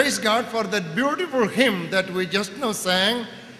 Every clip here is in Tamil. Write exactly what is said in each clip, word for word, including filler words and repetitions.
praise God for that beautiful hymn that we just now sang.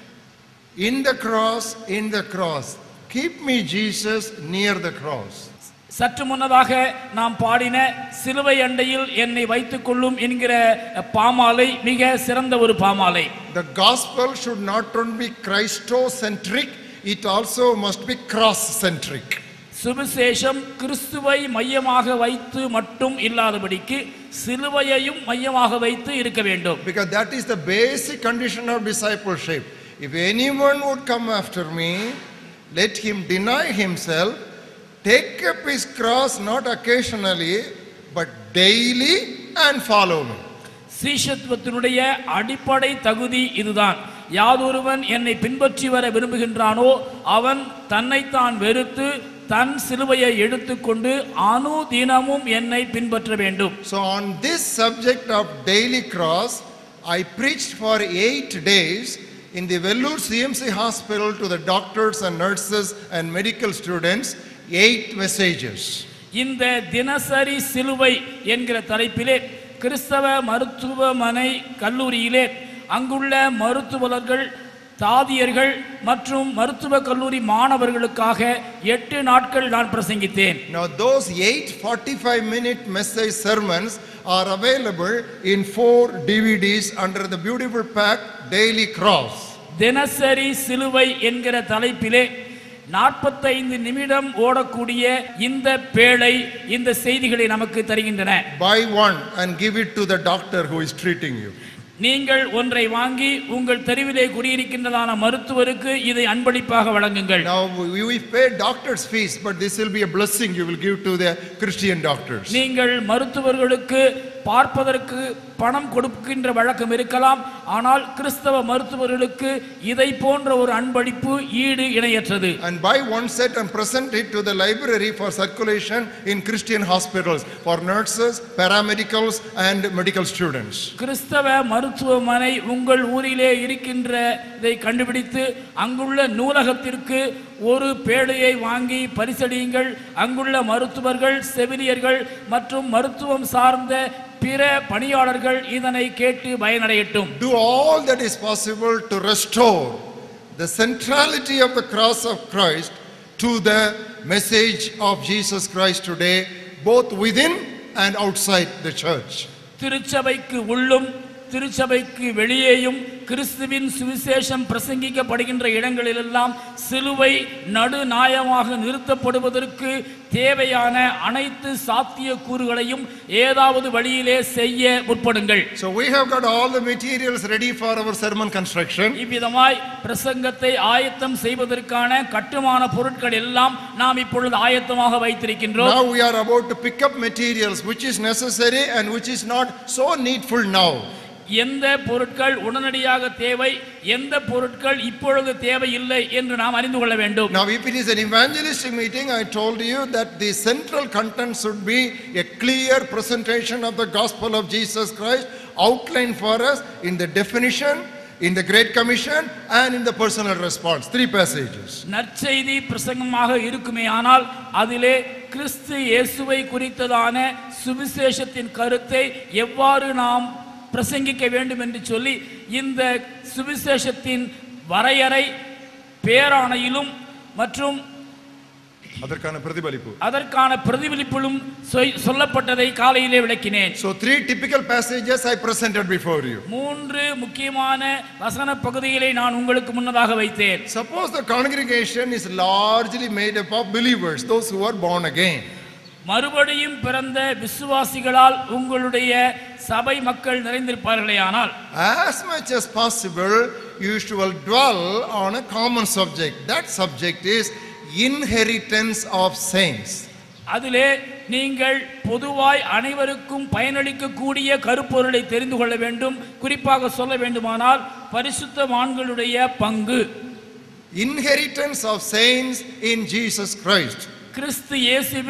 In the cross, in the cross, keep me Jesus near the cross. சற்று முன்னதாக நாம் பாடின சிலுவை அண்டையில் என்னை வைத்துக் கொள்ளும் என்கிற பாமாலை மிக சிறந்த ஒரு பாமாலை. The gospel should not only be Christocentric, it also must be cross-centric. சுவிசேஷம் கிறிஸ்துவை மையமாக வைத்து மட்டும் இல்லாதபடிக்கு சிலுவையையும் மையமாக வைத்து இருக்க வேண்டும். Because that is the basic condition of discipleship. If anyone would come after me, let him deny himself, take up his cross not occasionally but daily and follow me. சீஷத்துவத்தினுடைய அடிப்படை தகுதி இதுதான். யாதொருவன் என்னை பின்பற்றி வர விரும்புகின்றானோ அவன் தன்னைத்தான் வெறுத்து தன் சிலுவையை எடுத்துக்கொண்டு அனுதினமும் என்னை பின்பற்ற வேண்டும். So on this subject of daily cross, I preached for eight days in the Vellore C M C hospital to the doctors and nurses and medical students, eight messages. இந்த தினசரி சிலுவை என்கிற தலைப்பிலே கிறிஸ்தவ மருத்துவமனை கல்லூரியிலே அங்குள்ள மருத்துவர்கள், தாதியர்கள் மற்றும் மருத்துவ கல்லூரி மாணவர்களுக்காக எட்டு நாட்கள் நான் பிரசங்கித்தேன். Now those eight forty-five minute message sermons are available in four D V Ds under the beautiful pack Daily Cross. தினசரி சிலுவை என்கிற தலைப்பிலே நாற்பத்தைந்து நிமிடம் ஓடக்கூடிய இந்த பேழை இந்த செய்திகளை நமக்கு தருகின்றன. Buy one and give it to the doctor who is treating you. நீங்கள் ஒன்றை வாங்கி உங்கள் தெருவிலே குடியிருக்கின்றதான மருத்துவருக்கு இதை அன்பளிப்பாக வழங்குங்கள். Now we pay doctors fees, but this will be a blessing you will give to the Christian doctors. நீங்கள் மருத்துவர்களுக்கு பார்ப்பதற்கு பணம் கொடுக்கின்ற வழக்கம் இருக்கலாம், ஆனால் கிறிஸ்தவ மருத்துவர்களுக்கு இதை போன்ற ஒரு அன்பளிப்பு ஈடு இணையற்றது. And buy one set and present it to the library for circulation in Christian hospitals for nurses, paramedicals and medical students. கிறிஸ்தவ மருத்துவமனை உங்கள் ஊரிலே இருக்கின்றதை கண்டுபிடித்து அங்குள்ள நூலகத்திற்கு ஒரு பேழையை வாங்கி பரிசளியுங்கள். அங்குள்ள மருத்துவர்கள், செவிலியர்கள் மற்றும் மருத்துவம் சார்ந்த பிற பணியாளர்கள் இதனை கேட்டு பயனடையட்டும். Do all that is possible to restore the centrality of the cross of Christ to the message of Jesus Christ today, both within and outside the church. திருச்சபைக்கு உள்ளும் திருச்சபைக்கு வெளியேயும் கிறிஸ்துவின் சுவிசேஷம் பிரசங்கிக்கப்படுகின்ற இடங்களிலெல்லாம் சிலுவை நடுநாயகமாக நிறுத்தப்படுவதற்கு தேவையான அனைத்து சாத்திய கூறுகளையும் ஏதாவது வழியிலே செய்ய முற்படுங்கள். So we have got all the materials ready for our sermon construction. இவ்விதமாய் பிரசங்கத்தை ஆயத்தம் செய்வதற்கான கட்டுமான பொருட்கள் எல்லாம் நாம் இப்பொழுது ஆயத்தமாக வைத்திருக்கின்றோம். Now we are about to pick up materials which is necessary and which is not so needful now. எந்த பொருட்கள் உடனடியாக தேவை, எந்த பொருட்கள் இப்பொழுது தேவை இல்லை என்று நாம் அறிந்து கொள்ள வேண்டும். Now if it is an evangelistic meeting, I told you that the central content should be a clear presentation of the gospel of Jesus Christ, outlined for us in the definition, in the Great Commission and in the personal response. Three passages. நற்செய்தி பிரசங்கமாக இருக்குமே ஆனால் அதிலே கிறிஸ்து இயேசுவை குறித்ததான சுவிசேஷத்தின் கருத்தை எவ்வாறு நாம் பிரசங்கிக்க வேண்டும் என்று சொல்லி இந்த சுவிசேஷத்தின் வரையறை பேராணையிலும் மற்றும் அதற்கான பிரதிபலிப்பு அதற்கான பிரதிபலிப்பிலும் சொல்லப்பட்டதை காலையிலே விளக்கினேன். So three typical passages I presented before you. மூன்று முக்கியமான வசன பகுதிகளை நான் உங்களுக்கு முன்னதாக வைத்தேன். Suppose the congregation is largely made up of believers, those who are born again. மறுபடியும் பிறந்த விசுவாசிகளால் உங்களுடைய சபை மக்கள் நிறைந்திருப்பார்களேயானால் as much as possible you should dwell on a common subject. That subject is inheritance of saints. அதிலே நீங்கள் பொதுவாய் அனைவருக்கும் பயனளிக்கக்கூடிய கருப்பொருளை தெரிந்து கொள்ள வேண்டும். குறிப்பாக சொல்ல வேண்டுமானால் பரிசுத்தவான்களுடைய பங்கு. Inheritance of saints in Jesus Christ. கிறிஸ்து இயேசுவில்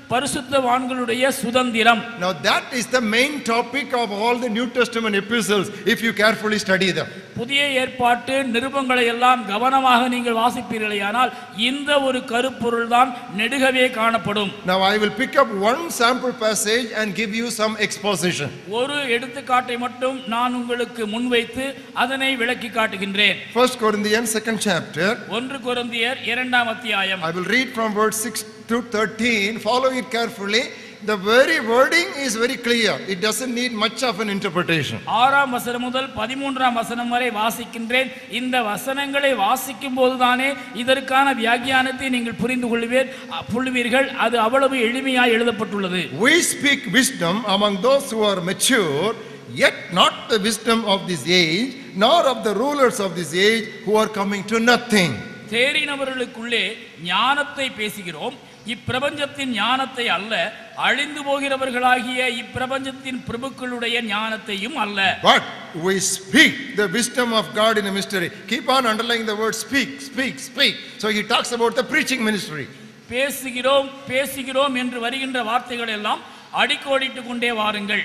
பரிசுத்தவான்களுடைய சுதந்திரம். Now that is the main topic of all the New Testament epistles if you carefully study them. புதிய ஏற்பாட்டு நிருபங்களை எல்லாம் கவனமாக நீங்கள் வாசிப்பீர்களேயானால் இந்த ஒரு கருப்பொருள் தான் நெடுகவே காணப்படும். Now I will pick up one sample passage and give you some exposition. ஒரு எடுத்துக்காட்டை மட்டும் நான் உங்களுக்கு முன்வைத்து அதனை விளக்கி காட்டுகின்றேன். First Corinthians second chapter. ஒன்று கொரிந்தியர் இரண்டாம் அத்தியாயம். I will read from verse six to thirteen. Follow it carefully. The very wording is very clear. It doesn't need much of an interpretation. ஆறாம் வசனம் முதல் பதிமூன்றாம் வசனம் வரை வாசிக்கின்றேன். இந்த வசனங்களை வாசிக்கும் போதுதானே இதற்கான வியாக்கியானத்தை நீங்கள் புரிந்து கொள்வீர் புள்ளுவீர்கள். அது அவ்வளவு எளிமையாய் எழுதப்பட்டுள்ளது. We speak wisdom among those who are mature, yet not the wisdom of this age, nor of the rulers of this age who are coming to nothing. தேறினவர்களுக்குள்ளே ஞானத்தை பேசுகிறோம், இப்பிரபஞ்சத்தின் ஞானத்தை அல்ல, அழிந்து போகிறவர்களாகிய இப்பிரபஞ்சத்தின் பிரபுக்களுடைய ஞானத்தையும் அல்ல. But we speak the wisdom of God in a mystery. Keep on underlining the word speak, speak, speak. So he talks about the preaching ministry. பேசுகிறோம் பேசுகிறோம் என்று வருகின்ற வார்த்தைகள் எல்லாம் அடிக்கோடிட்டு கொண்டே வாருங்கள்.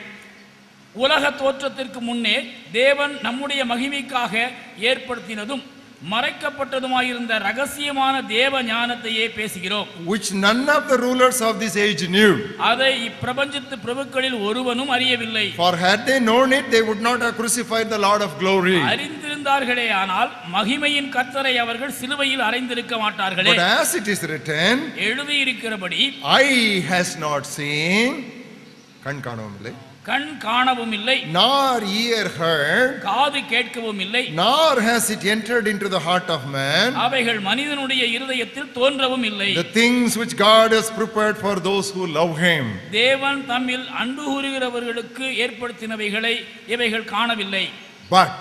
உலக தோற்றத்திற்கு முன்னே தேவன் நம்முடைய மகிமைக்காக ஏற்படுத்தினதும் மறைக்கப்பட்டதுமாயிருந்த ரகசியமான தேவ ஞானத்தையே பேசுகிறோம். Which none of the rulers of this age knew. அதை இப்பிரபஞ்சத்து பிரபுக்களில் ஒருவனும் அறியவில்லை. For had they known it, they would not have crucified the Lord of glory. அறிந்திருந்தார்களே ஆனால் மகிமையின் கர்த்தரை அவர்கள் சிலுவையில் அறைந்திருக்க மாட்டார்களே. But as it is written, எழுதியிருக்கிறபடி eye has not seen, கண் காணவும் இல்லை, கண் காணவும் இல்லை, nor ear heard, காது கேட்கவும் இல்லை, nor has it entered into the heart of man, அவைகள் மனிதனுடைய இருதயத்தில் தோன்றவும் இல்லை, the things which God has prepared for those who love him. தேவன் தம்மில் அன்பு கூறுகிறவர்களுக்கு ஏற்படுத்தினவைகளை இவைகள் காணவில்லை. But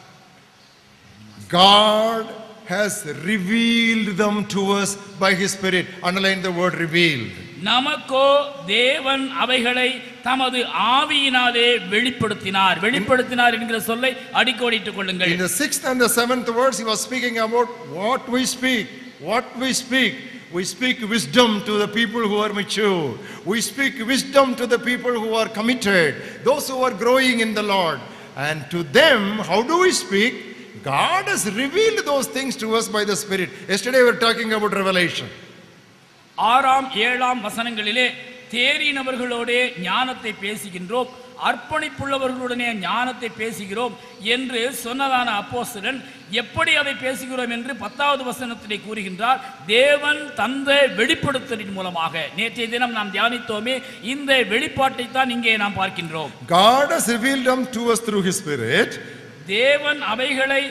God has revealed them to us by his Spirit. Underline the word revealed. நமக்கோ தேவன் அவைகளை தமது ஆவியினாலே வெளிப்படுத்தினார். வெளிப்படுத்தினார் என்கிற சொல்லை அடிக்கோடிட்டுக் கொள்ளுங்கள். In the sixth and the seventh verse he was speaking about what we speak. What we speak. We speak wisdom to the people who are mature. We speak wisdom to the people who are committed, those who are growing in the Lord. And to them, how do we speak? God has revealed those things to us by the Spirit. Yesterday we were talking about revelation. ஆறாம் ஏழாம் வசனங்களிலே தேறினவர்களோடே ஞானத்தை பேசுகின்றோம், அர்ப்பணிப்புள்ளவர்களுடனே ஞானத்தை பேசுகிறோம் என்று சொன்னதான அப்போஸ்தலன் எப்படி அதை பேசுகிறோம் என்று பத்தாவது வசனத்திலே கூறுகின்றார். தேவன் தந்த வெளிப்படுத்தலின் மூலமாக. நேற்றைய தினம் நாம் தியானித்தோமே, இந்த வெளிப்பாட்டை தான் இங்கே நாம் பார்க்கின்றோம். God has revealed them to us through his Spirit. தேவன் அவைகளை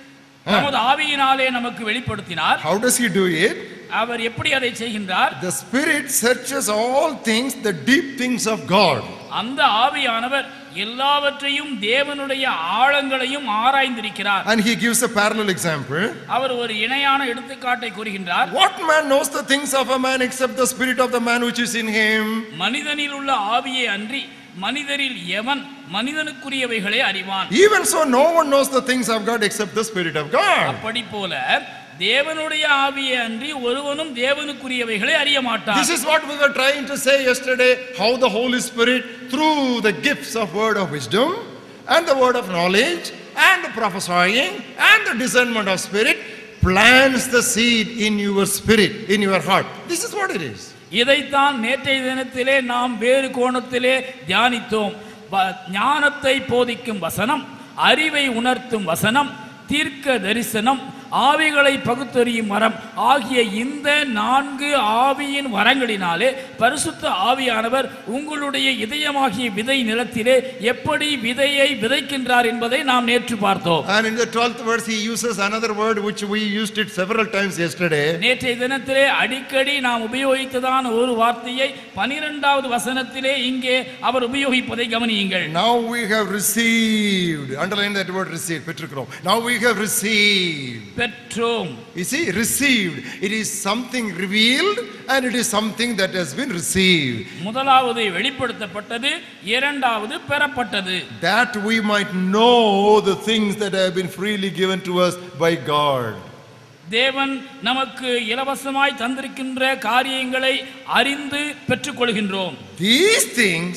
நமது ஆவியினாலே நமக்கு வெளிப்படுத்தினார். How does he do it? அவர் எப்படி அதை செய்கின்றார்? The Spirit searches all things, the deep things of God. அந்த ஆவியானவர் எல்லாவற்றையும் தேவனுடைய ஆழங்களையும் ஆராய்ந்திருக்கிறார். And he gives a parallel example. அவர் ஒரு இணையான எடுத்துக்காட்டை கூறுகின்றார். What man knows the things of a man except the spirit of the man which is in him? மனிதனில் உள்ள ஆவியே அன்றி மனிதரில் எவன் மனிதனுக்குரியவைகளை அறிவான்? Even so, no one knows the things of God except the Spirit of God. அப்படி போல தேவனுடைய ஆவியே அன்றி ஒருவனும் தேவனுக்குரியவைகளை அறிய மாட்டான். This is what we were trying to say yesterday, how the Holy Spirit through the gifts of word of wisdom and the word of knowledge and the prophesying and the discernment of spirit plants the seed in your spirit, in your heart. This is what it is. இதைத்தான் நேற்றைய தினத்திலே நாம் வேறு கோணத்திலே தியானித்தோம். ஞானத்தை போதிக்கும் வசனம், அறிவை உணர்த்தும் வசனம், தீர்க்க தரிசனம், ஆவிகளை பகுத்தறியும் மரம் ஆகிய இந்த நான்கு ஆவியின் வரங்களினாலே பரிசுத்த ஆவியானவர் உங்களுடைய இதயமாகிய விதை நிலத்திலே எப்படி விதையை விதைக்கின்றார் என்பதை நாம் நேற்று பார்த்தோம். And in the twelfth verse he uses another word which we used it several times yesterday. நேற்றைய தினத்திலே அடிக்கடி நாம் உபயோகித்ததான ஒரு வார்த்தையை பன்னிரண்டாவது வசனத்திலே இங்கே அவர் உபயோகிப்பதை கவனியுங்கள். Now we have received, underline that word received, பெற்றுக்கிறோம். Now we have received. பெற்றோம். You see, received. It is something revealed and it is something that has been received. முதலாவது வெளிப்படுத்தப்பட்டது, இரண்டாவது பெறப்பட்டது. That we might know the things that have been freely given to us by God. தேவன் நமக்கு இலவசமாய் தந்திருக்கின்ற காரியங்களை அறிந்து பெற்றுக்கொள்கின்றோம். These things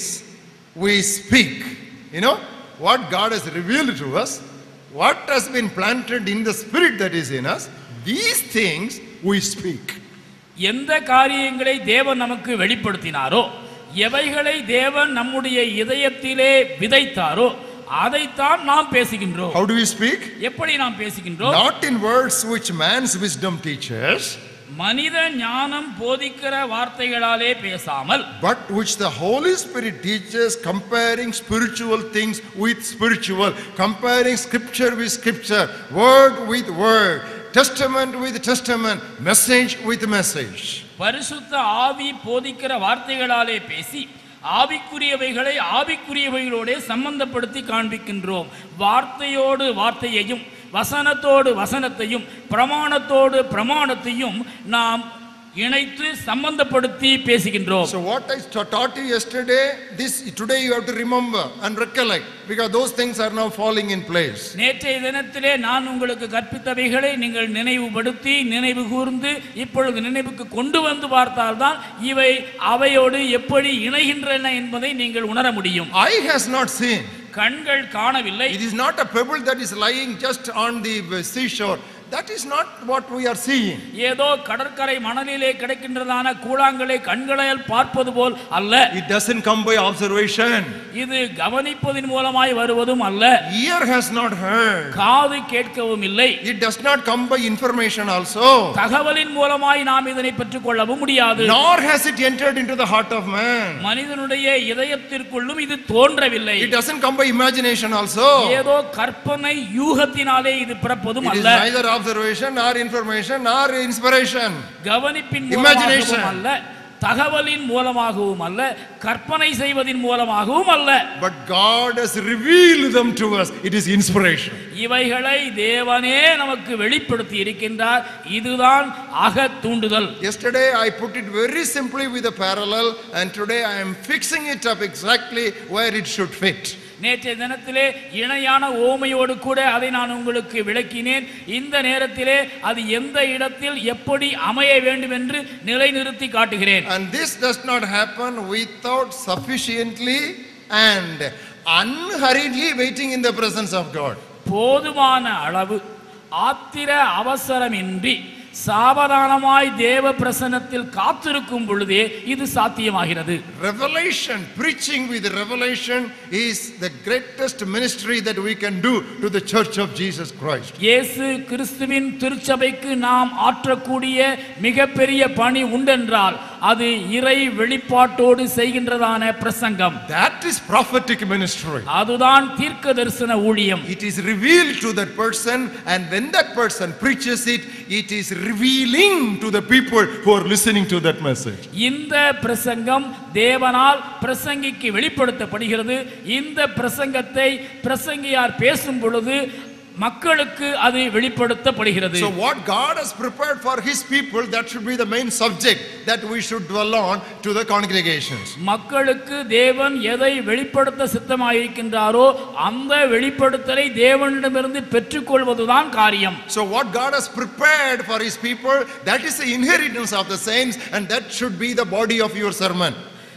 we speak. You know what God has revealed to us, what has been planted in the spirit that is in us, these things we speak. எந்த காரியங்களை தேவன் நமக்கு வெளிப்படுத்தினாரோ, எவைகளை தேவன் நம்முடைய இதயத்திலே விதைத்தாரோ அதைத்தான் நாம் பேசுகின்றோம். How do we speak? எப்படி நாம் பேசுகின்றோம்? Not in words which man's wisdom teaches, மனித ஞானம் போதிக்கிற வார்த்தைகளாலே பேசாமல், but which the Holy Spirit teaches, comparing spiritual things with spiritual, comparing scripture with scripture, word with word, testament with testament, message with message. பரிசுத்த ஆவி போதிக்கிற வார்த்தைகளாலே பேசி ஆவிக்குரியவைகளை ஆவிக்குரியவைகளோடு சம்பந்தப்படுத்தி காண்பிக்கின்றோம். வார்த்தையோடு வார்த்தையையும் வசனத்தோடு வசனத்தையும் பிரமாணத்தோடு பிரமாணத்தையும் நாம் இணைத்து சம்பந்தப்படுத்தி பேசுகின்றோம். So what I taught you yesterday, this today you have to remember and recollect, because those things are now falling in place. நேற்றைய தினத்திலே நான் உங்களுக்கு கற்பித்தவைகளை நீங்கள் நினைவுபடுத்தி நினைவு கூர்ந்து இப்பொழுது நினைவுக்கு கொண்டு வந்து பார்த்தால்தான் இவை அவையோடு எப்படி இணைகின்றன என்பதை நீங்கள் உணர முடியும். Eye has not seen. கண்கள் காணவில்லை. It is not a pebble that is lying just on the seashore. That is not what we are seeing. ஏதோ கடற்கரை மணலிலே கிடைக்கின்றதான கூழாங்கலை கண்களால் பார்ப்பது போல் அல்ல. It doesn't come by observation. இது கவனிப்பதின் மூலமாய் வருவதும் அல்ல. Ear has not heard. காது கேட்கவும் இல்லை. It does not come by information also. தகவலின் மூலமாய் நாம் இதனை பெற்றுக்கொள்ளவும் முடியாது. Nor has it entered into the heart of man. மனிதனுடைய இதயத்திற்குள்ளும் இது தோன்றவில்லை. It doesn't come by imagination also. ஏதோ கற்பனை யூகத்தினாலே இது பிறப்பதும் அல்ல. It is neither observation nor information nor inspiration. கவனிப்பின் மூலமாகவும் அல்ல, தகவலின் மூலமாகவும் அல்ல, கற்பனை செய்வதின் மூலமாகவும் அல்ல. But God has revealed them to us. It is inspiration. இவைகளை தேவனே நமக்கு வெளிப்படுத்தி இருக்கின்றார். இதுதான் அக தூண்டுதல். Yesterday I put it very simply with a parallel, and today I am fixing it up exactly where it should fit. நேற்றைய தினத்திலே இணையான ஓமையோடு கூட அதை நான் உங்களுக்கு விளக்கினேன். இந்த நேரத்திலே அது எந்த இடத்தில் எப்படி அமைய வேண்டும் என்று நிலைநிறுத்தி காட்டுகிறேன். And this does not happen without sufficiently and unhurriedly waiting in the presence of God. போதுமான அளவு ஆத்திர அவசரமின்றி சாவதானமாய் தேவ பிரசன்னத்தில் காத்திருக்கும் பொழுதே இது சாத்தியமாகிறது. Revelation, preaching with revelation is the greatest ministry that we can do to the church of Jesus Christ. இயேசு கிறிஸ்துவின் திருச்சபைக்கு நாம் ஆற்றக்கூடிய மிகப்பெரிய பணி உண்டென்றால் அது இறை வெளிப்பாட்டோடு செய்கின்றதான பிரசங்கம். That is prophetic ministry. அதுதான் தீர்க்க தரிசன ஊழியம். It is revealed to that person, and when that person preaches it, it is revealing to the people who are listening to that message. இந்த பிரசங்கம் தேவனால் பிரசங்கிக்கு வெளிப்படுத்தப்படுகிறது. இந்த பிரசங்கத்தை பிரசங்கியார் பேசும் பொழுது மக்களுக்கு அது வெளிப்படுத்தப்படுகிறது. So what God has prepared for his people, that should be the main subject that we should dwell on to the congregations. மக்களுக்கு தேவன் எதை வெளிப்படுத்த சித்தமாயிருக்கின்றாரோ அந்த வெளிப்படுத்தலை தேவனிடமிருந்து பெற்றுக்கொள்வதுதான் காரியம். So what God has prepared for his people, that is the inheritance of the saints, and that should be the body of your sermon.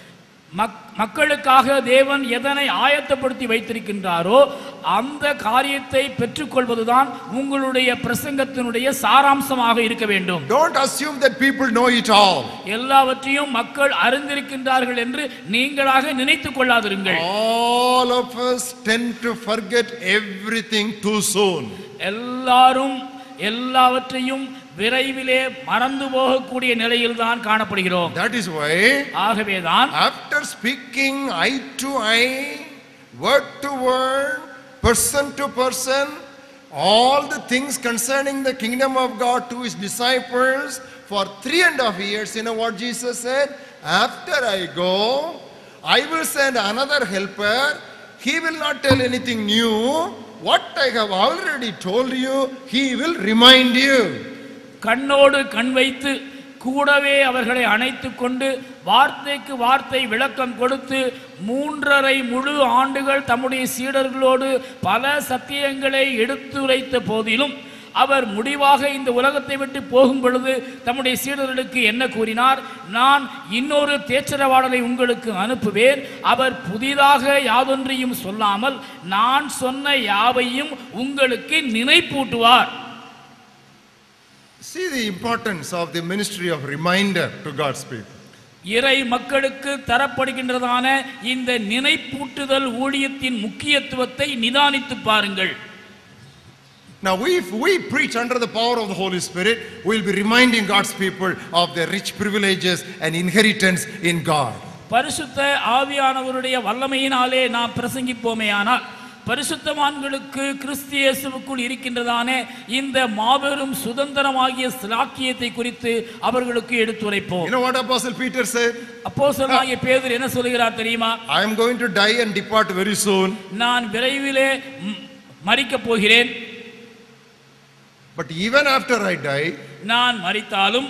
மக்களுக்காக தேவன் எதனை ஆயத்தப்படுத்தி வைத்திருக்கின்றாரோ அந்த காரியத்தை பெற்றுக்கொள்வதுதான் உங்களுடைய பிரசங்கத்தினுடைய சாராம்சமாக இருக்க வேண்டும். Don't assume that people know it all. எல்லாவற்றையும் மக்கள் அறிந்திருக்கின்றார்கள் என்று நீங்களாக நினைத்துக் கொள்ளாதிருங்கள். All of us tend to forget everything too soon. எல்லாரும் எல்லாவற்றையும் விரைவிலே மறந்து போகக்கூடிய நிலையில் தான் காணப்படுகிறோம். That is why ஆகவேதான் after speaking eye to eye, word to word, person to person, all the things concerning the kingdom of God to his disciples for three and a half years, you know what Jesus said? After I go, I will send another helper. He will not tell anything new. What I have already told you, he will remind you. கண்ணோடு கண் வைத்து கூடவே அவர்களை அணைத்துக் கொண்டு வார்த்தைக்கு வார்த்தை விளக்கம் கொடுத்து மூன்றரை முழு ஆண்டுகள் தம்முடைய சீடர்களோடு பல சத்தியங்களை எடுத்துரைத்த போதிலும் அவர் முடிவாக இந்த உலகத்தை விட்டு போகும் பொழுது தம்முடைய சீடர்களுக்கு என்ன கூறினார்? நான் இன்னொரு தேற்றரவாளரை உங்களுக்கு அனுப்புவேன், அவர் புதிதாக யாதொன்றையும் சொல்லாமல் நான் சொன்ன யாவையும் உங்களுக்கு நினைப்பூட்டுவார். See the importance of the ministry of reminder to God's people. இறை மக்களுக்கு தரப்படுகின்றதான இந்த நினைப்பூட்டுதல் ஊழியத்தின் முக்கியத்துவத்தை நிதானித்து பாருங்கள். Now, if we preach under the power of the Holy Spirit, we will be reminding God's people of their rich privileges and inheritance in God. பரிசுத்த ஆவியானவருடைய வல்லமையினாலே நாம் பிரசங்கிப்போமேயானால் பரிசுத்தவான்களுக்கு கிறிஸ்து இயேசுவுக்குள் இருக்கின்றதான இந்த மாபெரும் சுதந்திரமாகிய ஸ்லாக்கியத்தை குறித்து அவர்களுக்கு எடுத்துரைப்போம். You know what Apostle Peter said? அப்போஸ்தலனாகிய பேதுரு என்ன சொல்கிறார் தெரியுமா? I am going to die and depart very soon. நான் விரைவிலே மரிக்கப் போகிறேன். But even after I die, நான் மரித்தாலும்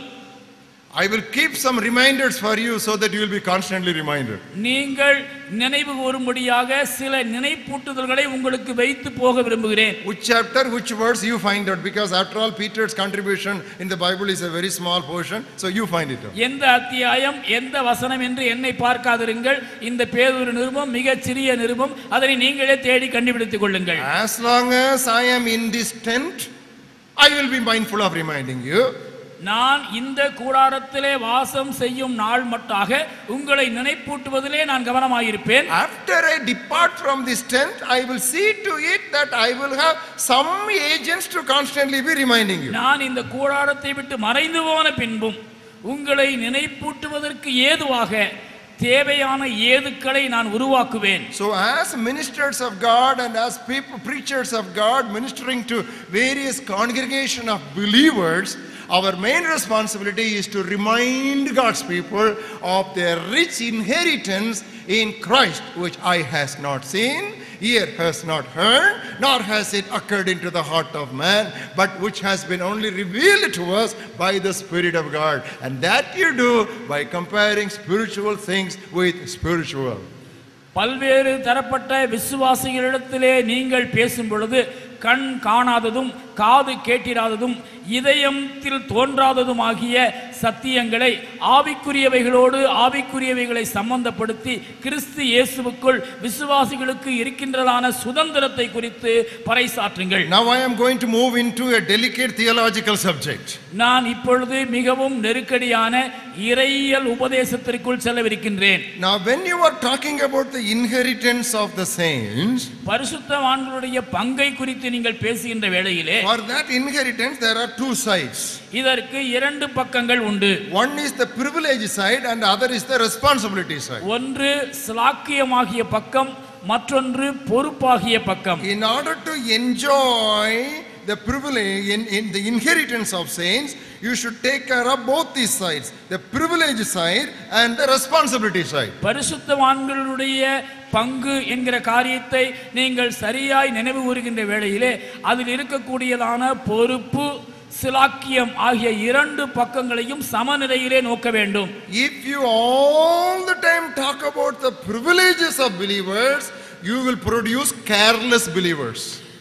I will keep some reminders for you so that you will be constantly reminded. நீங்கள் நினைவு கூறும்படியாக சில நினைப்பூட்டுதல்களை உங்களுக்கு வைத்து போக விரும்புகிறேன். Which chapter, which verse you find out, because after all Peter's contribution in the Bible is a very small portion, so you find it out. எந்த அத்தியாயம் எந்த வசனம் என்று என்னை பார்க்காதிருங்கள். இந்த பேதுரு நிருபம் மிக சிறிய நிருபம், அதனை நீங்களே தேடி கண்டுபிடித்துக் கொள்ளுங்கள். As long as I am in this tent, I will be mindful of reminding you. நான் இந்த கூடாரத்திலே வாசம் செய்யும் நாள் மட்டாக உங்களை நினைப்பூட்டுவதிலே நான் கவனமாயிருப்பேன். After I depart from this tent, I will see to it that I will have some agents to constantly be reminding you. நான் இந்த கூடாரத்தை விட்டு மறைந்து போன பின்பும் உங்களை நினைப்பூட்டுவதற்கு ஏதுவாக தேவையான ஏதுக்களை நான் உருவாக்குவேன். So as ministers of God and as people, preachers of God, ministering to various congregation of believers, our main responsibility is to remind God's people of their rich inheritance in Christ, which eye has not seen, ear has not heard, nor has it occurred into the heart of man, but which has been only revealed to us by the Spirit of God. And that you do by comparing spiritual things with spiritual. பல்வேறு தரப்பட்ட விசுவாசிகளிடத்திலே நீங்கள் பேசும் பொழுது கண் காணாததும் காது கேட்டிராததும் இதயத்தில் தோன்றாததும் ஆகிய சத்தியங்களை ஆவிக்குரியவைகளோடு ஆவிக்குரியவைகளை சம்பந்தப்படுத்தி கிறிஸ்து இயேசுவுக்குள் விசுவாசிகளுக்கு இருக்கின்றதான சுதந்திரத்தை குறித்து பறைசாற்றுங்கள். Now I am going to move into a delicate theological subject. நான் இப்பொழுது மிகவும் நெருக்கடியான இறையியல் உபதேசத்திற்குள் செல்லவிருக்கின்றேன். Now when you are talking about the inheritance of the saints, பரிசுத்தவான்களுடைய பங்கை குறித்து நீங்கள் பேசுகின்ற வேளையிலே for that inheritance there are two sides. இதற்கு இரண்டு பக்கங்கள் உண்டு. One is the privilege side and the other is the responsibility side. ஒன்று ஸ்லாக்கியமாகிய பக்கம், மற்றொன்று பொறுப்பாகிய பக்கம். In order to enjoy the privilege in, in the inheritance of saints, you should take care of both these sides, the privilege side and the responsibility side. பரிசுத்தவான்களுடைய பங்கு என்கிற காரியத்தை நீங்கள் சரியாய் நினைவு கூறுகின்ற வேளையிலே அதில் இருக்கக்கூடியதான பொறுப்பு சிலாக்கியம் ஆகிய இரண்டு பக்கங்களையும் சமநிலையிலே நோக்க வேண்டும். If you all the time talk about the privileges of believers, you will produce careless believers.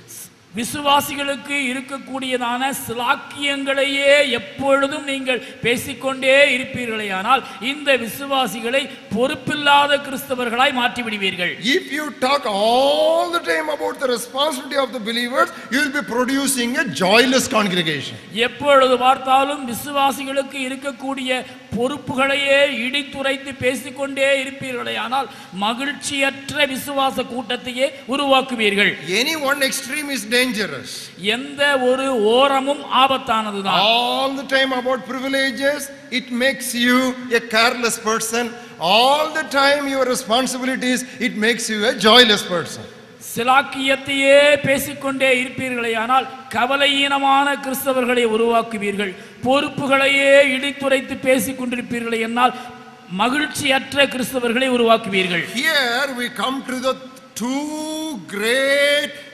விசுவாசிகளுக்கு இருக்கக்கூடியதான சிலாக்கியங்களையே எப்பொழுதும் நீங்கள் பேசிக்கொண்டே இருப்பீர்களேயானால் இந்த விசுவாசிகளை பொறுப்பில்லாத கிறிஸ்தவர்களாய் மாற்றிவிடுவீர்கள். If you talk all the time about the responsibility of the believers, you will be producing a joyless congregation. எப்பொழுது பார்த்தாலும் விசுவாசிகளுக்கு இருக்கக்கூடிய பொறுப்புகளையே இடித்துரைத்து பேசிக்கொண்டே இருப்பீர்களேயானால் மகிழ்ச்சியற்ற விசுவாச கூட்டத்தையே உருவாக்குவீர்கள். Any one extreme is dangerous. எந்த ஒரு ஓரமும் ஆபத்தானதுதான். All the time about privileges, it makes you a careless person. All the time your responsibilities, it makes you a joyless person. சிலாக்கியத்தையே பேசிக்கொண்டே இருப்பீர்களேயானால் கவலையீனமான கிறிஸ்தவர்களை உருவாக்குவீர்கள். பொறுப்புகளையே இடித்துரைத்து பேசிக் கொண்டிருப்பீர்களே என்னால் மகிழ்ச்சியற்ற கிறிஸ்தவர்களை உருவாக்குவீர்கள். Here we come to the two great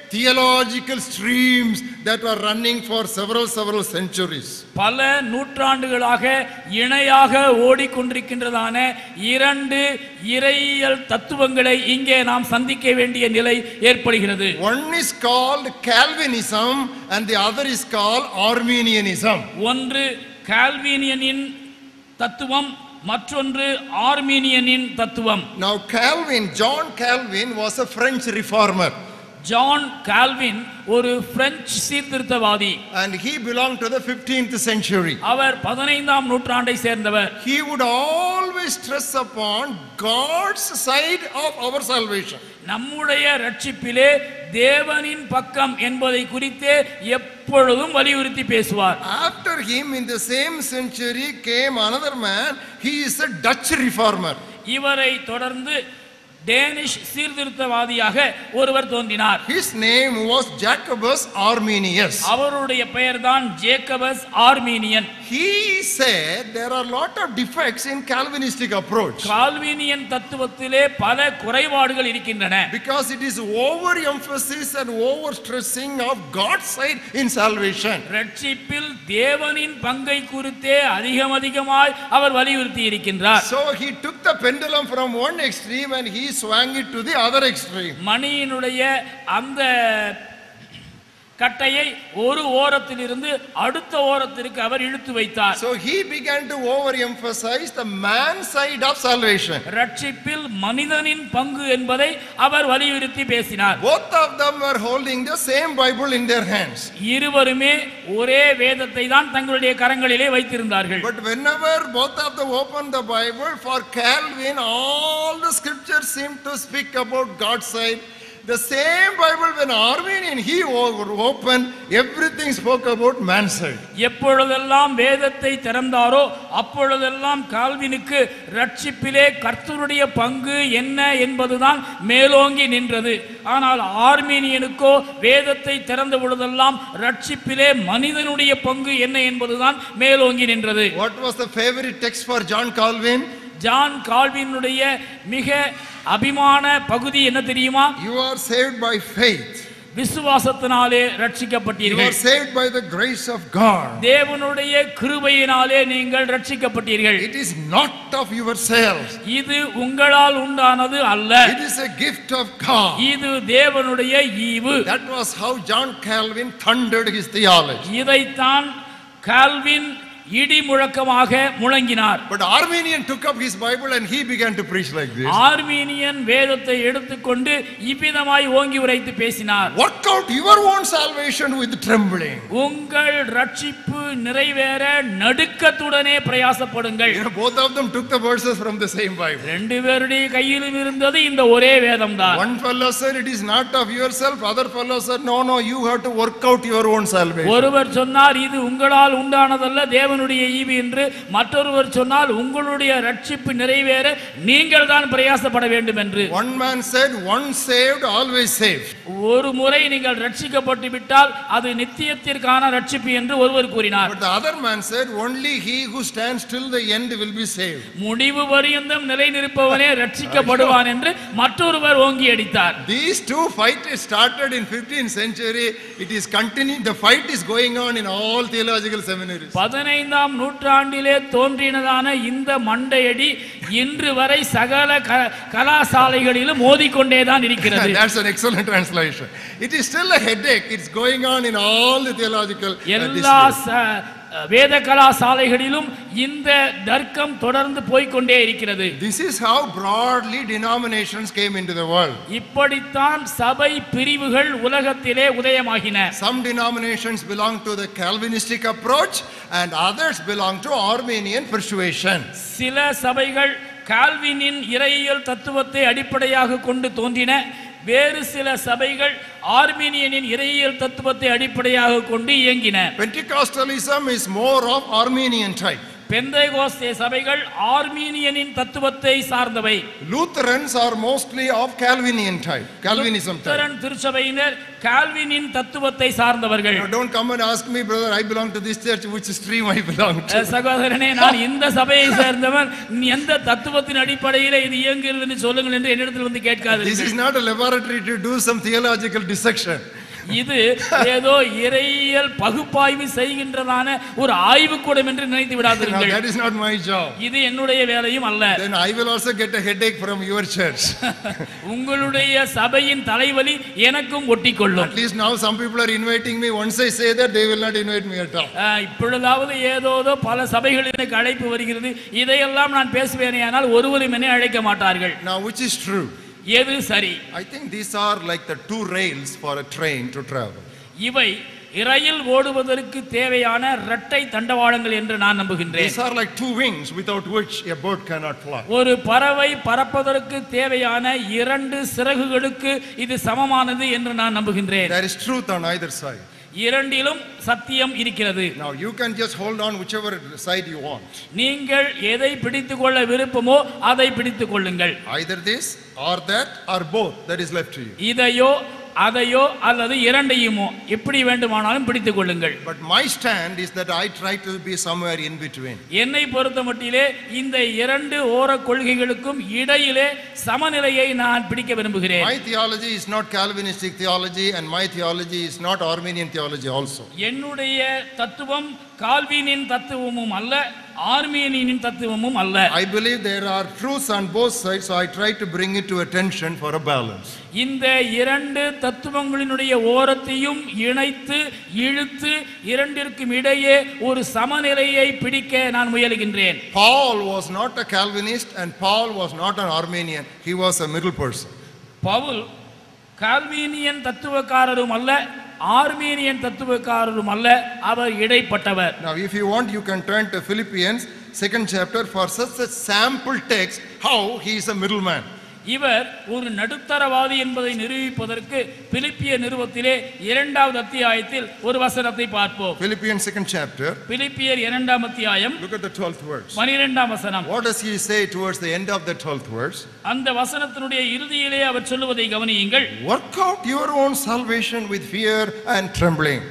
theological streams that were running for several several centuries. பல நூற்றாண்டுகளாக இணையாக ஓடிக்கொண்டிருக்கின்றதான இரண்டு இறையியல் தத்துவங்களை இங்கே நாம் சந்திக்க வேண்டிய நிலை ஏற்படுகிறது. One is called Calvinism and the other is called Arminianism. ஒன்று கால்வினியனின் தத்துவம், மற்றொன்று ஆர்மீனியனின் தத்துவம். Now Calvin, John Calvin was a French reformer. John Calvin ஒரு பிரெஞ்சு சீர்திருத்தவாதி. And he belonged to the fifteenth century. அவர் பதினைந்தாம் நூற்றாண்டை சேர்ந்தவர். He would always stress upon God's side of our salvation. நம்முடைய ரட்சிப்பிலே தேவனின் பக்கம் என்பதை குறித்தே எப்பொழுதும் வலியுறுத்தி பேசுவார். After him in the same century came another man. He is a Dutch reformer. இவரை தொடர்ந்து டேனிஷ் சீர்திருத்தவாதியாக ஒருவர் தோன்றினார். His name was Jacobus Arminius. அவருடைய பெயர்தான் Jacobus Arminian. He said there are lot of defects in Calvinistic approach. Calvinian தத்துவத்திலே பல குறைபாடுகள் இருக்கின்றன. Because it is overemphasis and overstressing of God's side in salvation. ரட்சிப்பில் தேவனின் பங்கை குறித்தே அதிகம் அதிகமாய் அவர் வலியுறுத்தி இருக்கின்றார். So he took the pendulum from one extreme and he swung it to the other extreme. மணியினுடைய அந்த கட்டையை ஒரு ஓரத்திலிருந்து அடுத்த ஓரத்திற்கு அவர் இழுத்து வைத்தார். So he began to overemphasize the man side of salvation. ரட்சிப்பில் மனிதனின் பங்கு என்பதை அவர் வலியுறுத்தி பேசினார். Both of them were holding the same Bible in their hands. இருவருமே ஒரே வேதத்தை தான் தங்களுடைய கரங்களிலே வைத்திருந்தார்கள். But whenever both of them opened the Bible, for Calvin all the scriptures seemed to speak about God's side. The same Bible when Arminian he opened, everything spoke about man's side. எப்பொழுதெல்லாம் வேதத்தை திறந்தாரோ அப்பொழுதெல்லாம் கால்வினுக்கு ரட்சிப்பிலே கர்த்தருடைய பங்கு என்ன என்பதுதான் மேலோங்கி நின்றது. ஆனால் ஆர்மீனியனுக்கோ வேதத்தை திறந்த பொழுதெல்லாம் ரட்சிப்பிலே மனிதனுடைய பங்கு என்ன என்பதுதான் மேலோங்கி நின்றது. What was the favorite text for John Calvin? John கால்வினுடைய மிக அபிமான பகுதி என்ன தெரியுமா? You are saved by faith. விசுவாசத்தினாலே You ரட்சிக்கப்பட்டீர்கள். are saved by the grace of God. தேவனுடைய கிருபையினாலே நீங்கள் ரட்சிக்கப்பட்டீர்கள். It is not of yourselves. இது உங்களால் உண்டானது அல்ல. It is a gift of God. இது தேவனுடைய ஈவு. That was how John Calvin thundered his theology. இதைத்தான் கால்வின் இடி முழக்கமாக முழங்கினார். But Arminian took up his Bible and he began to preach like this. Arminian வேதத்தை எடுத்துக்கொண்டு இவ்விதமாய் ஓங்கி உரைத்து பேசினார். Work out your own salvation with trembling. உங்கள் ரட்சிப்பு நிறைவேற நடுக்கத்துடனே பிரயாசப்படுங்கள். You know, both of them took the verses from the same Bible. ரெண்டு பேருடைய கையிலும் இருந்தது இந்த ஒரே வேதம் தான். One fellow said it is not of yourself. Other fellow said no no you have to work out your own salvation. ஒருவர் சொன்னார் இது உங்களால் உண்டானதல்ல தேவனுடைய ஈவு என்று, மற்றொருவர் சொன்னால் உங்களுடைய ரட்சிப்பு நிறைவேற நீங்கள் தான் பிரயாசப்பட வேண்டும் என்று. One man said once saved always saved. ஒரு முறை நீங்கள் ரட்சிக்கப்பட்டு விட்டால் அது நித்தியத்திற்கான ரட்சிப்பு என்று ஒருவர் கூறினார். But the other man said only he who stands till the end will be saved. முடிவு பரியந்தம் நிலை நிற்பவனே ரட்சிக்கப்படுவான் என்று மற்றொருவர் ஓங்கி அடித்தார். These two fights started in fifteenth century. It is continuing. The fight is going on in all theological seminaries. பதினைந்தாம் நூற்றாண்டிலே தோன்றினதான இந்த மண்டையடி இன்று வரை சகல கலாசாலைகளிலும் மோதிக்கொண்டேதான் இருக்கிறது. That's an excellent translation. It is still a headache. It's going on in all the theological எல்லா வேத கலாசாலைகளிலும் இந்த தர்க்கம் தொடர்ந்து போய்க்கொண்டே இருக்கிறது. This is how broadly denominations came into the world. இப்படித்தான் சபை பிரிவுகள் உலகத்திலே உதயமாகின. Some denominations belong to the Calvinistic approach and others belong to Arminian persuasion. சில சபைகள் கால்வினின் இறையியல் தத்துவத்தை அடிப்படையாக கொண்டு தோன்றின. வேறு சில சபைகள் ஆர்மீனியனின் இறையியல் தத்துவத்தை அடிப்படையாக கொண்டு இயங்கின. Pentecostalism is more of Arminian type. Pentecost சபைகள் ஆர்மீனியனின் தத்துவத்தை சார்ந்தவை. Lutherans are mostly of Calvinian type, Calvinism type. Lutheran திருச்சபையினர் கால்வினின் தத்துவத்தை சார்ந்தவர்கள். Now don't come and ask me, brother, I belong to this church, which stream I belong to. சகோதரனே, நான் இந்த சபையை சேர்ந்தவன், எந்த தத்துவத்தின் அடிப்படையில் இது இயங்குகிறது என்று சொல்லுங்கள் என்று என்னிடத்தில் வந்து கேட்காதீர்கள். This is not a laboratory to do some theological dissection. இது ஏதோ இறையியல் பகுப்பாய்வு செய்கின்றதான ஒரு ஆய்வுக்கூடம் என்று நினைத்து விடாதீர்கள். That is not my job. இது என்னுடைய வேலையும் அல்ல. Then I will also get a headache from your church. உங்களுடைய சபையின் தலைவலி எனக்கும் ஒட்டிக்கொள்ளும். At least now some people are inviting me. Once I say that, they will not invite me at all. இப்பொழுதாவது ஏதோதோ பல சபைகளில் எனக்கு அழைப்பு வருகிறது, இதையெல்லாம் நான் பேசுவேனேயானால் ஒருவரும் என்னை அழைக்க மாட்டார்கள். Now which is true? எது சரி? I think these are like the two rails for a train to travel. இவை ரயில் ஓடுவதற்கு தேவையான இரட்டை தண்டவாளங்கள் என்று நான் நம்புகின்றேன். These are like two wings without which a bird cannot fly. ஒரு பறவை பறப்பதற்கு தேவையான இரண்டு சிறகுகளுக்கு இது சமமானது என்று நான் நம்புகின்றேன். There is truth on either side. இரண்டிலும் சத்தியம் இருக்கிறது. Now you can just hold on whichever side you want. நீங்கள் எதை பிடித்துக் கொள்ள விருப்பமோ அதை பிடித்துக் கொள்ளுங்கள். Either this or that or both, that is left to you. இதையோ அதையோ அல்லது இரண்டையுமோ எப்படி வேண்டுமானாலும் பிடித்துக் கொள்ளுங்கள். But my stand is that I try to be somewhere in between. என்னை பொறுத்தமட்டிலே இந்த இரண்டு ஓர கொள்கைகளுக்கும் இடையிலே சமநிலையை நான் பிடிக்க விரும்புகிறேன். My theology is not Calvinistic theology and my theology is not Arminian theology also. என்னுடைய தத்துவம் கால்வினின் தத்துவமும் அல்ல, ஆர்மீனியனின் தத்துவமும் அல்ல. I believe there are truths on both sides, so I try to bring it to attention for a balance. இந்த இரண்டு தத்துவங்களினுடைய ஓரத்தையும் இணைத்து இழுத்து இரண்டிற்கும் இடையே ஒரு சமநிலையை பிடிக்க நான் முயலுகின்றேன். Paul was not a Calvinist and Paul was not an Arminian. He was a middle person. Pavul கால்வினியன் தத்துவக்காரரும் அல்ல, ஆர்மீனியன் தத்துவக்காரரும் அல்ல, அவர் இடைப்பட்டவர். Now if you want, you can turn to Philippians second chapter for such a sample text how he is a middleman. இவர் ஒரு நடுத்தரவாதி என்பதை நிரூபிப்பதற்கு பிலிப்பிய நிருபத்திலே இரண்டாவது அத்தியாயத்தில் ஒரு வசனத்தை பார்ப்போம். Philippians second chapter. பிலிப்பியர் இரண்டாம் அத்தியாயம். Look at the twelfth verse. பன்னிரண்டாம் வசனம். What does he say towards the end of the twelfth verse? அந்த வசனத்தினுடைய இறுதியிலே அவர் சொல்லுவதை கவனியுங்கள். Work out your own salvation with fear and trembling.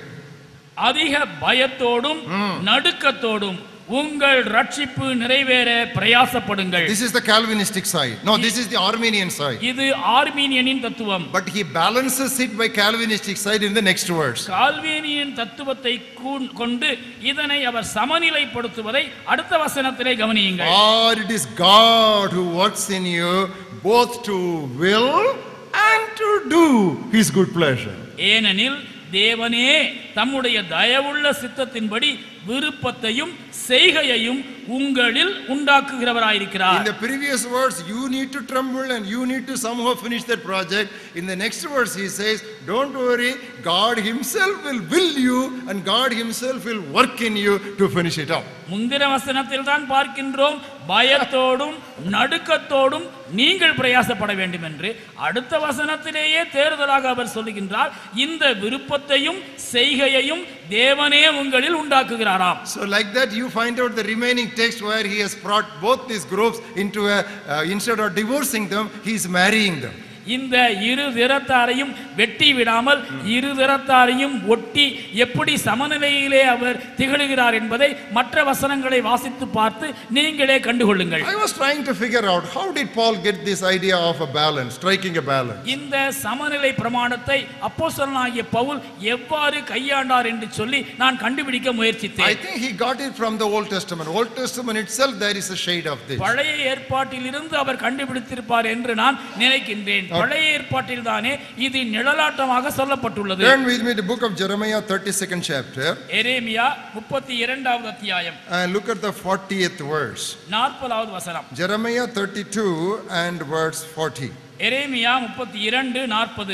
அதிக பயத்தோடும் நடுக்கத்தோடும் உங்கள் ரட்சிப்பு நிறைவேற பிரயாசப்படுங்கள். This is the Calvinistic side. No, this is the Arminian side. இது ஆர்மீனியனின் தத்துவம். But he balances it by Calvinistic side in the next verse. கால்வினியன் தத்துவத்தை கொண்டு இதனை அவர் சமநிலைப்படுத்துவதை அடுத்த வசனத்திலே கவனியுங்கள். For it is God who works in you both to will and to do his good pleasure. ஏனெனில் தேவனே தம்முடைய தயவுள்ள சித்தத்தின்படி விருப்பத்தையும் செய்கையையும் உங்களில் உண்டாக்குகிறவராயிருக்கிறார். In the previous verse you need to tremble and you need to somehow finish that project. In the next verse he says, don't worry, God himself will will you and God himself will work in you to finish it up. முந்தின வசனத்தில் தான் பார்க்கின்றோம் பயத்தோடும் நடுக்கத்தோடும் நீங்கள் பிரயாசப்பட வேண்டும் என்று. அடுத்த வசனத்திலேயே தேர்தலாக அவர் சொல்லுகின்றார், இந்த விருப்பத்தையும் செய்கையையும் தேவனே உங்களில் உண்டாக்குகிறாராம். So like that you find out the remaining text where he has brought both these groups into a uh, instead of divorcing them, he is marrying them. இந்த இரு திறத்தாரையும் வெட்டி விடாமல் இரு திறத்தாரையும் ஒட்டி எப்படி சமநிலையிலே அவர் திகழ்கிறார் என்பதை மற்ற வசனங்களை வாசித்து பார்த்து நீங்களே கண்டுகொள்ளுங்கள். I was trying to figure out how did Paul get this idea of a balance, striking a balance. இந்த சமநிலை பிரமாணத்தை அப்போஸ்தலனாகிய பவுல் எவ்வாறு கையாண்டார் என்று சொல்லி நான் கண்டுபிடிக்க முயற்சித்தேன். I think he got it from the Old Testament. Old Testament itself there is a shade of this. பழைய ஏற்பாட்டில் இருந்து அவர் கண்டுபிடித்திருப்பார் என்று நான் நினைக்கின்றேன். பழைய ஏற்பாட்டில் தானே இது நிழலாட்டமாக சொல்லப்பட்டுள்ளது. Turn with me to the book of Jeremiah thirty-second chapter. எரேமியா முப்பத்தி இரண்டாவது அத்தியாயம். And look at the fortieth verse. நாற்பதாவது வசனம். Jeremiah thirty-two and verse forty. எரேமியா முப்பத்தி இரண்டு நாற்பது.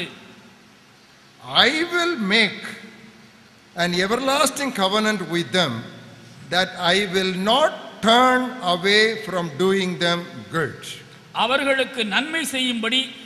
I will make an everlasting covenant with them that I will not turn away from doing them good. அவர்களுக்கு நன்மை செய்யும்படி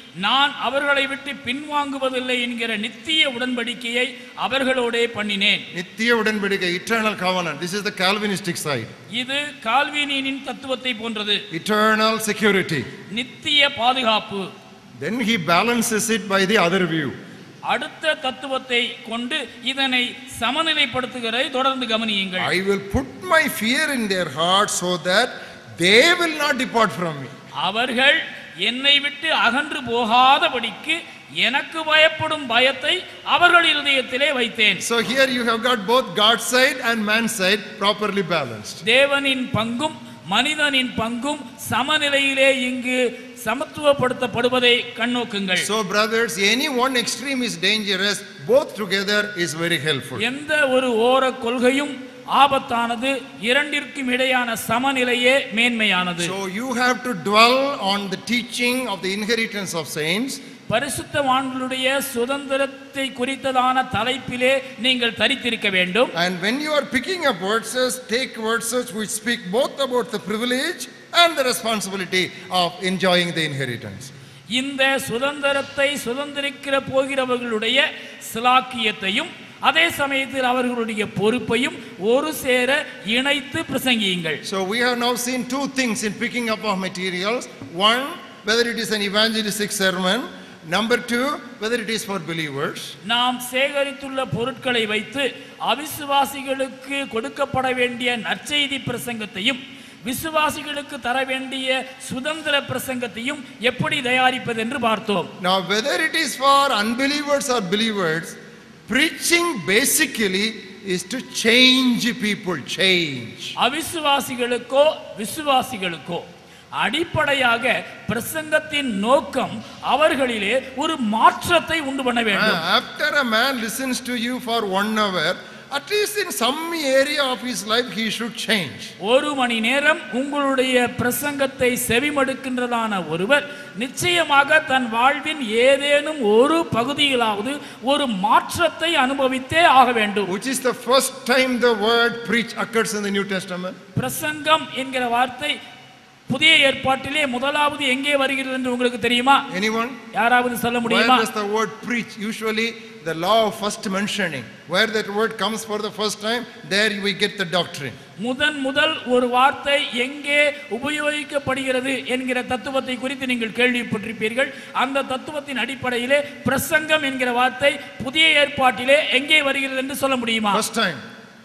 நான் அவர்களை விட்டு பின்வாங்குவதில்லை என்கிற நித்திய உடன்படிக்கையை அவர்களோடே பண்ணினேன். நித்திய உடன்படிக்கை, eternal covenant. This is the Calvinistic side. இது கால்வினியின் தத்துவத்தை போன்றது. Eternal security. நித்திய பாதுகாப்பு. Then he balances it by the other view. அடுத்த தத்துவத்தை கொண்டு இதனை சமநிலைப்படுத்துகிறதை தொடர்ந்து கவனியுங்கள். I will put my fear in their heart so that they will not depart from me. அவர்கள் என்னை விட்டு அகன்று போகாதபடிக்கு எனக்கு பயப்படும் பயத்தை அவர்கள் இருதயத்திலே வைத்தேன். So here you have got both God's side and man's side properly balanced. தேவனின் பங்கும் மனிதனின் பங்கும் சமநிலையிலே இங்கு சமத்துவப்படுத்தப்படுவதை கண்ணோக்குங்கள். So brothers, any one extreme is dangerous, both together is very helpful. எந்த ஒரு ஓர கொள்கையும் ஆபத்தானது, இரண்டிற்கும் இடையான சமநிலையே மேன்மையானது. So you have to dwell on the teaching of the inheritance of saints. பரிசுத்தவான்களுடைய சுதந்திரத்தை குறித்ததான தலைப்பிலே நீங்கள் தரித்திருக்க வேண்டும். And when you are picking up verses, take verses which speak both about the privilege and the responsibility of enjoying the inheritance. இந்த சுதந்திரத்தை சுதந்திரிக்கிற போகிறவர்களுடைய சிலாக்கியத்தையும் அதே சமயத்தில் அவர்களுடைய பொறுப்பையும் ஒரு சேர இணைத்து பிரசங்கியுங்கள். So we have now seen two things in picking up of materials. One, whether it is an evangelistic sermon. Number two, whether it is for believers. நாம் சேகரித்துள்ள பொருட்களை வைத்து அவிசுவாசிகளுக்கு கொடுக்கப்பட வேண்டிய நற்செய்தி பிரசங்கத்தையும் விசுவாசிகளுக்கு தர வேண்டிய சுதந்திர பிரசங்கத்தையும் எப்படி தயாரிப்பது என்று பார்த்தோம். Now whether it is for unbelievers or believers, preaching basically is to change people, change. அவிசுவாசிகளுக்கோ விசுவாசிகளுக்கோ அடிப்படையாக பிரசங்கத்தின் நோக்கம் அவர்களிலே ஒரு மாற்றத்தை உண்டு பண்ண வேண்டும். After a man listens to you for one hour, at least in some area of his life he should change. ஒரு மணி நேரம் உங்களுடைய பிரசங்கத்தை செவிமடுக்கின்றதான ஒருவர் நிச்சயமாக தன் வாழ்வின் ஏதேனும் ஒரு பகுதியிலாவது ஒரு மாற்றத்தை அனுபவித்தே ஆக வேண்டும். Which is the first time the word preach occurs in the New Testament? பிரசங்கம் என்கிற வார்த்தை புதிய ஏற்பாட்டிலே முதலாவது எங்கே வருகிறது என்று உங்களுக்கு தெரியுமா? Anyone? யாராவது சொல்ல முடியுமா? Where does the word preach? Usually the law of first mentioning, where that word comes for the first time, there we get the doctrine. முதன் முதல் ஒரு வார்த்தை எங்கே உபயோகிக்கப்படுகிறது என்கிற தத்துவத்தை குறித்து நீங்கள் கேள்விப்பட்டிருப்பீர்கள். அந்த தத்துவத்தின் அடிப்படையிலே பிரசங்கம் என்கிற வார்த்தை புதிய ஏற்பாட்டிலே எங்கே வருகிறது என்று சொல்ல முடியுமா? First time.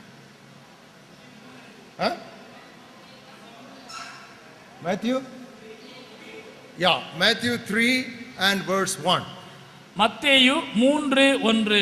Huh? Matthew? Yeah, Matthew three and verse one. மத்தேயு மூன்று ஒன்று.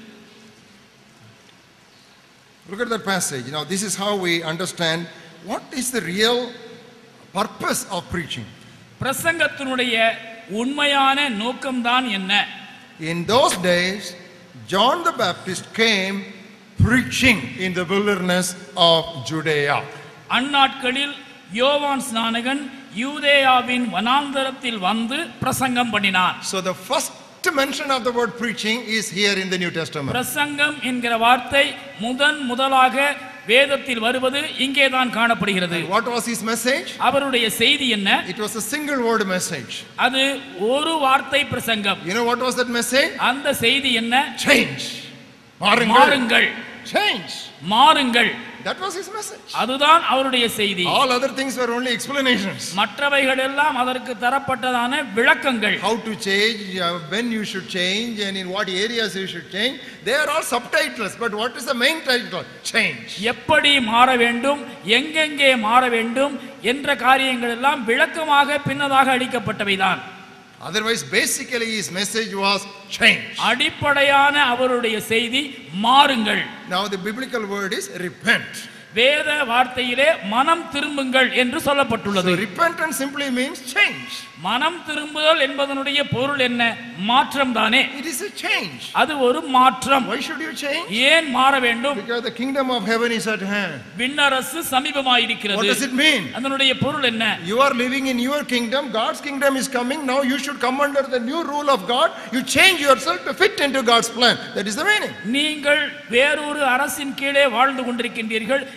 Look at that passage. Now this is how we understand what is the real purpose of preaching. பிரசங்கத்தினுடைய உண்மையான நோக்கம்தான் என்ன? In those days, John the Baptist came preaching in the wilderness of Judea. அந்நாட்களில் யோவான் ஸ்நானகன் யூதேயாவின் வனாந்தரத்தில் வந்து பிரசங்கம் பண்ணினார். So the first mention of the word preaching is here in the New Testament. பிரசங்கம் என்கிற வார்த்தை முதன் முதலாக வேதத்தில் வருவது இங்கே தான் காணப்படுகிறது. What was his message? அவருடைய செய்தி என்ன? It was a single word message. அது ஒரு வார்த்தை பிரசங்கம். You know what was that message? அந்த செய்தி என்ன? Change. மாறுங்கள். Change. மாறுங்கள். That was his message. அதுதான் அவருடைய செய்தி. All other things were only explanations. மற்றவைகள் எல்லாம் அதற்கு தரப்பட்டதான விளக்கங்கள். How to change, when you should change, and in what areas you should change. They are all subtitles. But what is the main title? Change. எப்படி மாற வேண்டும், எங்கெங்கே மாற வேண்டும் என்ற காரியங்கள் எல்லாம் விளக்கமாக பின்னதாக அளிக்கப்பட்டவைதான். Otherwise, basically his message was change. அடிப்படையான அவருடைய செய்தி மாறுங்கள். Now the biblical word is repent. வேத வார்த்தையிலே மனம் திரும்புங்கள் என்று சொல்லப்பட்டுள்ளது. So repentance simply means change. மனம் திரும்புதல் என்பதனுடைய பொருள் என்ன? மாற்றம் தானே. It is a change. அது ஒரு மாற்றம். Why should you change? ஏன் மாற வேண்டும்? Because the kingdom of heaven is at hand. விண்ணரசு சமீபமாயிருக்கிறது. What does it mean? அதனுடைய பொருள் என்ன? You are living in your kingdom. God's kingdom is coming. Now you should come under the new rule of God. You change yourself to fit into God's plan. That is the meaning. நீங்கள் வேறொரு அரசின் கீழே வாழ்ந்து கொண்டிருக்கின்றீர்கள்.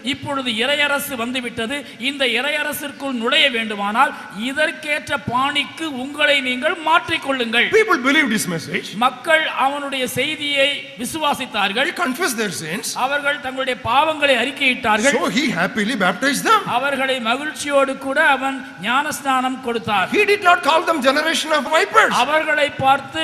இப்பொழுது இறையரசு வந்துவிட்டது, இந்த இறையரசிற்குள் நுழைய வேண்டுமானால் இதற்கேற்ற பாணிக்கு உங்களை நீங்கள் மாற்றிக்கொள்ளுங்கள். People believed his message. மக்கள் அவனுடைய செய்தியை விசுவாசித்தார்கள். They confessed their sins. அவர்கள் தங்களுடைய பாவங்களை அறிக்கையிட்டார்கள். So he happily baptized them. அவர்களை மகிழ்ச்சியோடு கூட அவன் ஞானஸ்நானம் கொடுத்தார். He did not call them generation of vipers. அவர்களை பார்த்து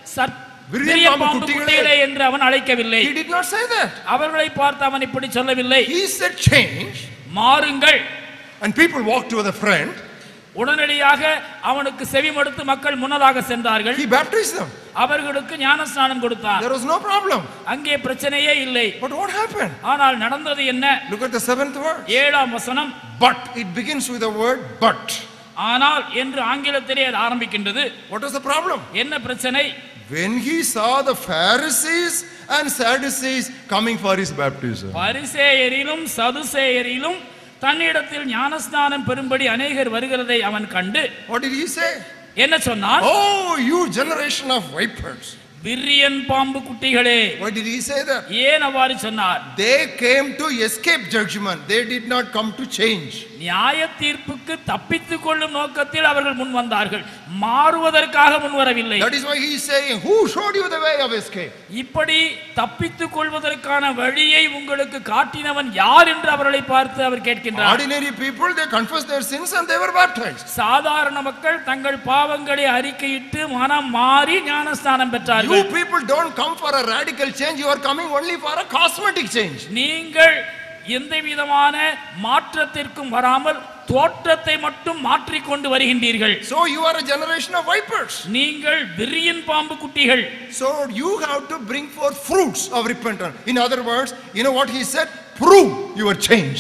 விரியன்பாம்பு குட்டிகளே என்று அவன் அழைக்கவில்லை. He did not say that. அவர்களை பார்த்து அவன் இப்படி சொல்லவில்லை. He said change. மாறுங்கள். And people walked to the front. உடனடியாக அவனுக்கு செவிமடுத்து மக்கள் முன்னதாக சென்றார்கள். He baptized them. அவர்களுக்கு ஞானஸ்நானம் கொடுத்தார். There was no problem. அங்கே பிரச்சனையே இல்லை. But what happened? ஆனால் நடந்தது என்ன? Look at the seventh verse. ஏழாம் வசனம். But it begins with the word but. ஆனால் என்று ஆங்கிலத்திலே அது ஆரம்பிக்கின்றது. What was the problem? என்ன பிரச்சனை? When he saw the Pharisees and Sadducees coming for his baptism. பரிசேயரிலும் சதுசேயரிலும் தன்னிடத்தில் ஞானஸ்நானம் பெறும்படி அநேகர் வருகிறதை அவன் கண்டு, What did he say? என்ன சொன்னான்? Oh, you generation of vipers. விரியன் பாம்பு குட்டிகளே. Why did he say that? ஏன் அவ்வாறு சொன்னார்? They came to escape judgment. They did not come to change. நியாய தீர்ப்புக்கு தப்பித்துக் கொள்ளும் நோக்கத்தில் அவர்கள் முன் வந்தார்கள், மாறுவதற்காக முன் வரவில்லை. That is why he is saying, who showed you the way of escape? இப்படி தப்பித்துக் கொள்வதற்கான வழியை உங்களுக்கு காட்டினவன் யார் என்று அவர்களை பார்த்து அவர் கேட்கின்றார். Ordinary people, they confessed their sins and they were baptized. சாதாரண மக்கள் தங்கள் பாவங்களை அறிக்கையிட்டு மனம் மாறி ஞானஸ்நானம் பெற்றார்கள். You people don't come for a radical change, you are coming only for a cosmetic change. நீங்கள் எந்த விதமான மாற்றத்திற்கும் வராமல் தோற்றத்தை மட்டும் மாற்றிக் கொண்டு வருகின்றீர்கள். So you are a generation of vipers. நீங்கள் விரியன் பாம்பு குட்டிகள். So you have to bring forth fruits of repentance. In other words, you know what he said? Prove your change.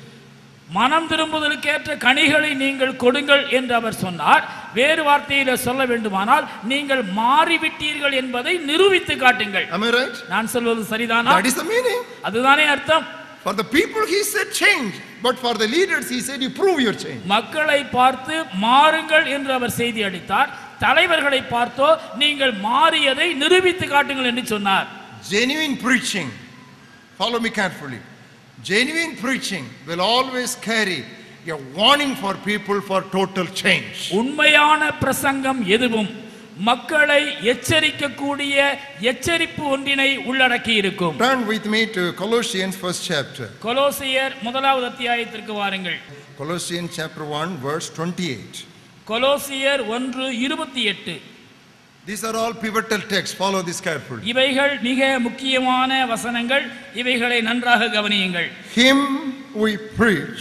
மனம் திரும்புதலுக்கேற்ற கனிகளை நீங்கள் கொடுங்கள் என்று அவர் சொன்னார். வேறு வார்த்தையில சொல்ல வேண்டுமானால் நீங்கள் மாறிவிட்டீர்கள் என்பதை நிரூபித்து காட்டுங்கள். Am I right? நான் சொல்வது சரிதானா? That is the meaning. அதுதானே அர்த்தம். For the people he said change, but for the leaders he said you prove your change. மக்களை பார்த்து மாறுங்கள் என்று அவர் செய்தி அளித்தார். தலைவர்களை பார்த்தோ நீங்கள் மாறியதை நிரூபித்து காட்டுங்கள் என்று சொன்னார். Genuine preaching, follow me carefully. Genuine preaching will always carry a warning for people for total change. உண்மையான பிரசங்கம் எதுவும் மக்களை எச்சரிக்கக்கூடிய எச்சரிப்பு ஒன்றினை உள்ளடக்கி இருக்கும். Turn with me to Colossians first chapter. கொலோசியர் முதலாவது அத்தியாயத்திற்கு வாருங்கள். Colossians chapter one verse twenty-eight. கொலோசியர் ஒன்று இருபத்தி எட்டு. These are all pivotal texts. Follow this carefully. இவைகள் மிக முக்கியமான வசனங்கள். இவைகளை நன்றாக கவனியுங்கள். Him we preach,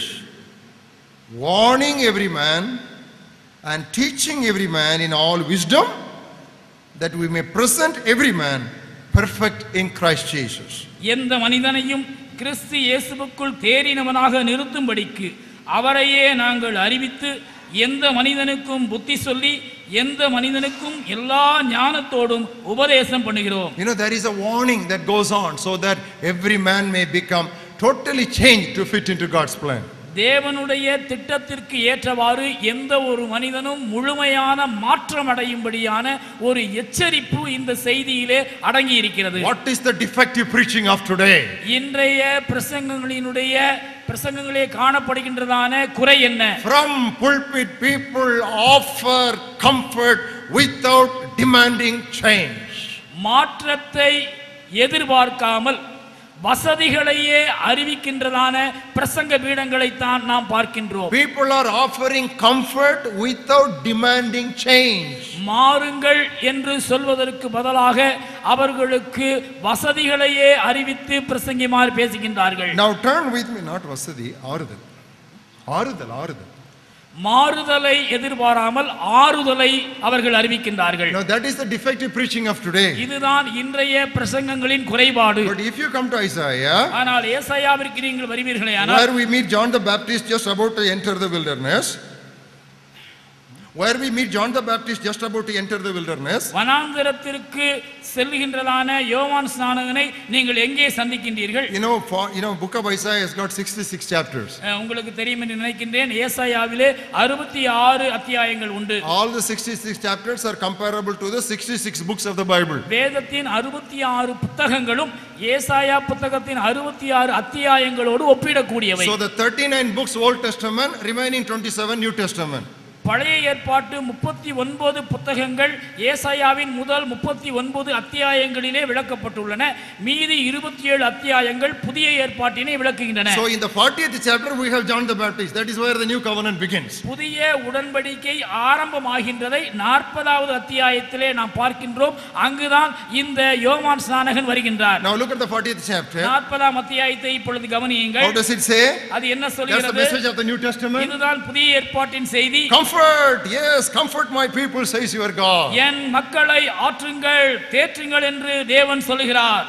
warning every man and teaching every man in all wisdom, that we may present every man perfect in Christ Jesus. எந்த மனிதனையும் கிறிஸ்து இயேசுவுக்குள் தேறினவனாக நிறுத்தும்படிக்கு அவரையே நாங்கள் அறிவித்து, எந்த மனிதனுக்கும் புத்தி சொல்லி எந்த மனிதனுக்கும் எல்லா ஞானத்தோடும் உபதேசம் பண்ணுகிறோம். You know, there is a warning that goes on so that every man may become totally changed to fit into God's plan. தேவனுடைய திட்டத்திற்கு ஏற்றவாறு எந்த ஒரு மனிதனும் முழுமையான மாற்றம் அடையும்படியான ஒரு எச்சரிப்பு இந்த செய்தியிலே அடங்கி இருக்கிறது. What is the defective preaching of today? இன்றைய பிரசங்கங்களினுடைய பிரசங்கங்களே காணப்படுகின்றதான குறை என்ன? From pulpit people offer comfort without demanding change. மாற்றத்தை எதிர்பார்க்காமல் வசதிகளையே அறிவிக்கின்றதான பிரசங்க பீடங்களை தான் நாம் பார்க்கின்றோம். People are offering comfort without demanding change. மாறுங்கள் என்று சொல்வதற்கு பதிலாக அவர்களுக்கு வசதிகளையே அறிவித்து பிரசங்கிமார் பேசுகின்றார்கள். Now turn with me, not vasadi, ஆறுதல். ஆறுதல், ஆறுதல். மாறுதலை எதிர்பாராமல் ஆறுதலை அவர்கள் அறிவிக்கின்றார்கள். Now that is the defective preaching of today. இதுதான் இன்றைய பிரசங்கங்களின் குறைபாடு. But if you come to Isaiah, ஆனால் ஏசாயாவிற்கு நீங்கள் வருவீர்களேயானால், where we meet John the Baptist just about to enter the wilderness, where we meet John the Baptist just about to enter the wilderness. வனாந்தரத்திற்கு செல்கின்றதான யோவான் ஸ்நானகனை நீங்கள் எங்கே சந்திக்கின்றீர்கள்? You know, for, you know, book of Isaiah has got sixty-six chapters. உங்களுக்கு தெரியும் என்று நினைக்கின்றேன். ஏசாயாவிலே அறுபத்தி ஆறு அத்தியாயங்கள் உண்டு. All the sixty-six chapters are comparable to the sixty-six books of the Bible. வேதத்தின் அறுபத்தி ஆறு புத்தகங்களும் ஏசாயா புத்தகத்தின் அறுபத்தி ஆறு அத்தியாயங்களோடு ஒப்பிடக்கூடியவை. So the thirty-nine books Old Testament, remaining twenty-seven New Testament. பழைய ஏற்பாட்டு முப்பத்தி ஒன்பது புத்தகங்கள் ஏசாயாவின் முதல் முப்பத்தி ஒன்பது அத்தியாயங்களிலே விளக்கப்பட்டுள்ளன. மீதி இருபத்தி ஏழு அத்தியாயங்கள் புதிய ஏற்பாட்டினை விளக்குகின்றன. So in the fortieth chapter we have John the Baptist. That is where the new covenant begins. புதிய உடன்படிக்கை ஆரம்பமாகின்றதை நாற்பதாவது அத்தியாயத்திலே நாம் பார்க்கின்றோம். அங்குதான் இந்த யோவான் ஸ்நானகன் வருகின்றார். Now look at the fortieth chapter. நாற்பதாம் அத்தியாயத்தை இப்பொழுது கவனியுங்கள். How does it say? அது என்ன That's the சொல்கிறது? message of the New Testament. இதுதான் புதிய ஏற்பாட்டின் செய்தி. Comfort, yes, comfort my people, says your God. என் மக்களை ஆற்றுங்கள், தேற்றுங்கள் என்று தேவன் சொல்கிறார்.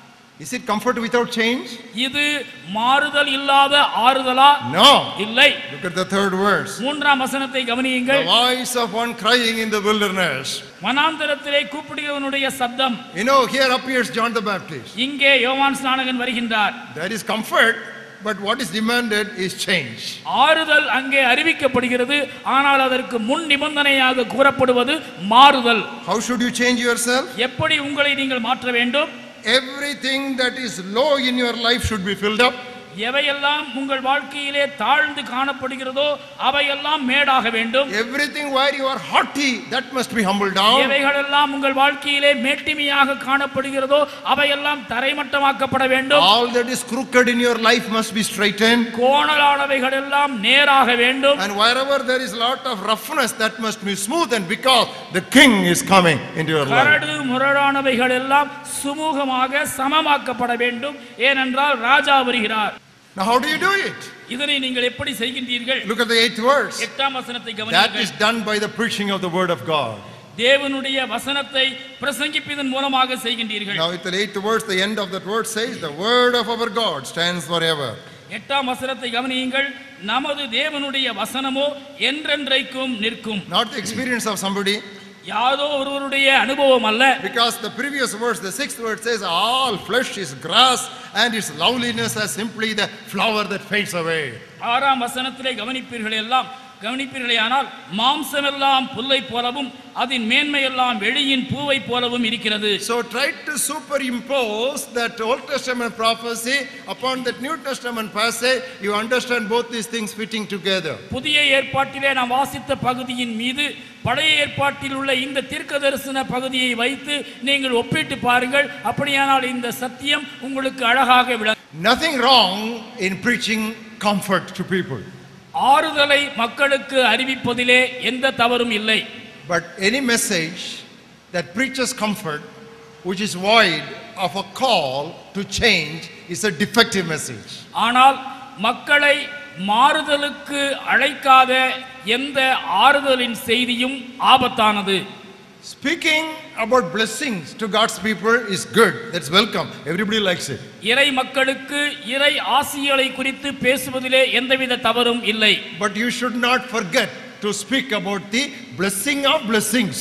Is it comfort without change? இது மாறுதல் இல்லாத ஆறுதலா? No. இல்லை. Look at the third verse. மூன்றாம் வசனத்தை கவனியுங்கள். The voice of one crying in the wilderness. வனாந்தரத்திலே கூப்பிடுகிறவனுடைய சத்தம். You know, here appears John the Baptist. இங்கே யோவான் ஸ்நானகன் வருகின்றார். There is comfort, but what is demanded is change. ஆறுதல் அங்கே அறிவிக்கப்படுகிறது. ஆனால் அதற்கு முன் நிபந்தனையாக கூறப்படுவது மாறுதல். How should you change yourself? எப்படி உங்களை நீங்கள் மாற்ற வேண்டும்? Everything that is low in your life should be filled up. எவையெல்லாம் உங்கள் வாழ்க்கையிலே தாழ்ந்து காணப்படுகிறதோ அவையெல்லாம் மேடாக வேண்டும். Everything where you are haughty, that must be humbled down. எவைகளெல்லாம் உங்கள் வாழ்க்கையிலே மேட்டிமையாக காணப்படுகிறதோ அவையெல்லாம் தரைமட்டமாக்கப்பட வேண்டும். All that is crooked in your life must be straightened. கோணலானவைகள் எல்லாம் நேராக வேண்டும். And wherever there is lot of roughness, that must be smoothened, because the king is coming into your life. கரடு முரடானவைகள் எல்லாம் சுமூகமாக சமமாக்கப்பட வேண்டும். ஏனென்றால் ராஜா வருகிறார். Now how do you do it? இதனை நீங்கள் எப்படி செய்கின்றீர்கள்? Look at the eighth verse. எட்டாம் வசனத்தை That கவனியுங்கள். is done by the preaching of the word of God. தேவனுடைய வசனத்தை பிரசங்கிப்பதன் மூலமாக செய்கின்றீர்கள். Now at the eighth verse, the end of that word says, the word of our God stands forever. எட்டாம் வசனத்தை கவனியுங்கள். நமது தேவனுடைய வசனமோ என்றென்றைக்கும் நிற்கும். Not the experience of somebody. யாதோ ஒருவருடைய அனுபவம் அல்ல. Because the previous verse, the sixth verse says, all flesh is grass and its loveliness as simply the flower that fades away. ஆறாம் வசனத்திலே கவனிப்பீர்கள் எல்லாம் கவனிப்பீர்களேயானால் மாம்சமெல்லாம் புல்லை போலவும் அதன் மேன்மையெல்லாம் வெளியின் பூவை போலவும் இருக்கிறது. So try to superimpose that Old Testament prophecy upon that New Testament passage. You understand both these things fitting together. புதிய ஏற்பாட்டிலே நாம் வாசித்த பகுதியின் மீது பழைய ஏற்பாட்டில் உள்ள இந்த தீர்க்கதரிசன பகுதியை வைத்து நீங்கள் ஒப்பிட்டு பாருங்கள். அப்படியானால் இந்த சத்தியம் உங்களுக்கு அழகாக விளங்கும். Nothing wrong in preaching comfort to people. ஆறுதலை மக்களுக்கு அறிவிப்பதிலே எந்த தவறும் இல்லை. But any message that preaches comfort which is void of a call to change is a defective message. ஆனால் மக்களை மாறுதலுக்கு அழைக்காத எந்த ஆறுதலின் செய்தியும் ஆபத்தானது. Speaking about blessings to God's people is good. That's welcome. Everybody likes it. இறை மக்களுக்கு இறை ஆசிகளை குறித்து பேசுவதிலே எந்தவித தவறும் இல்லை. But you should not forget to speak about the blessing of blessings.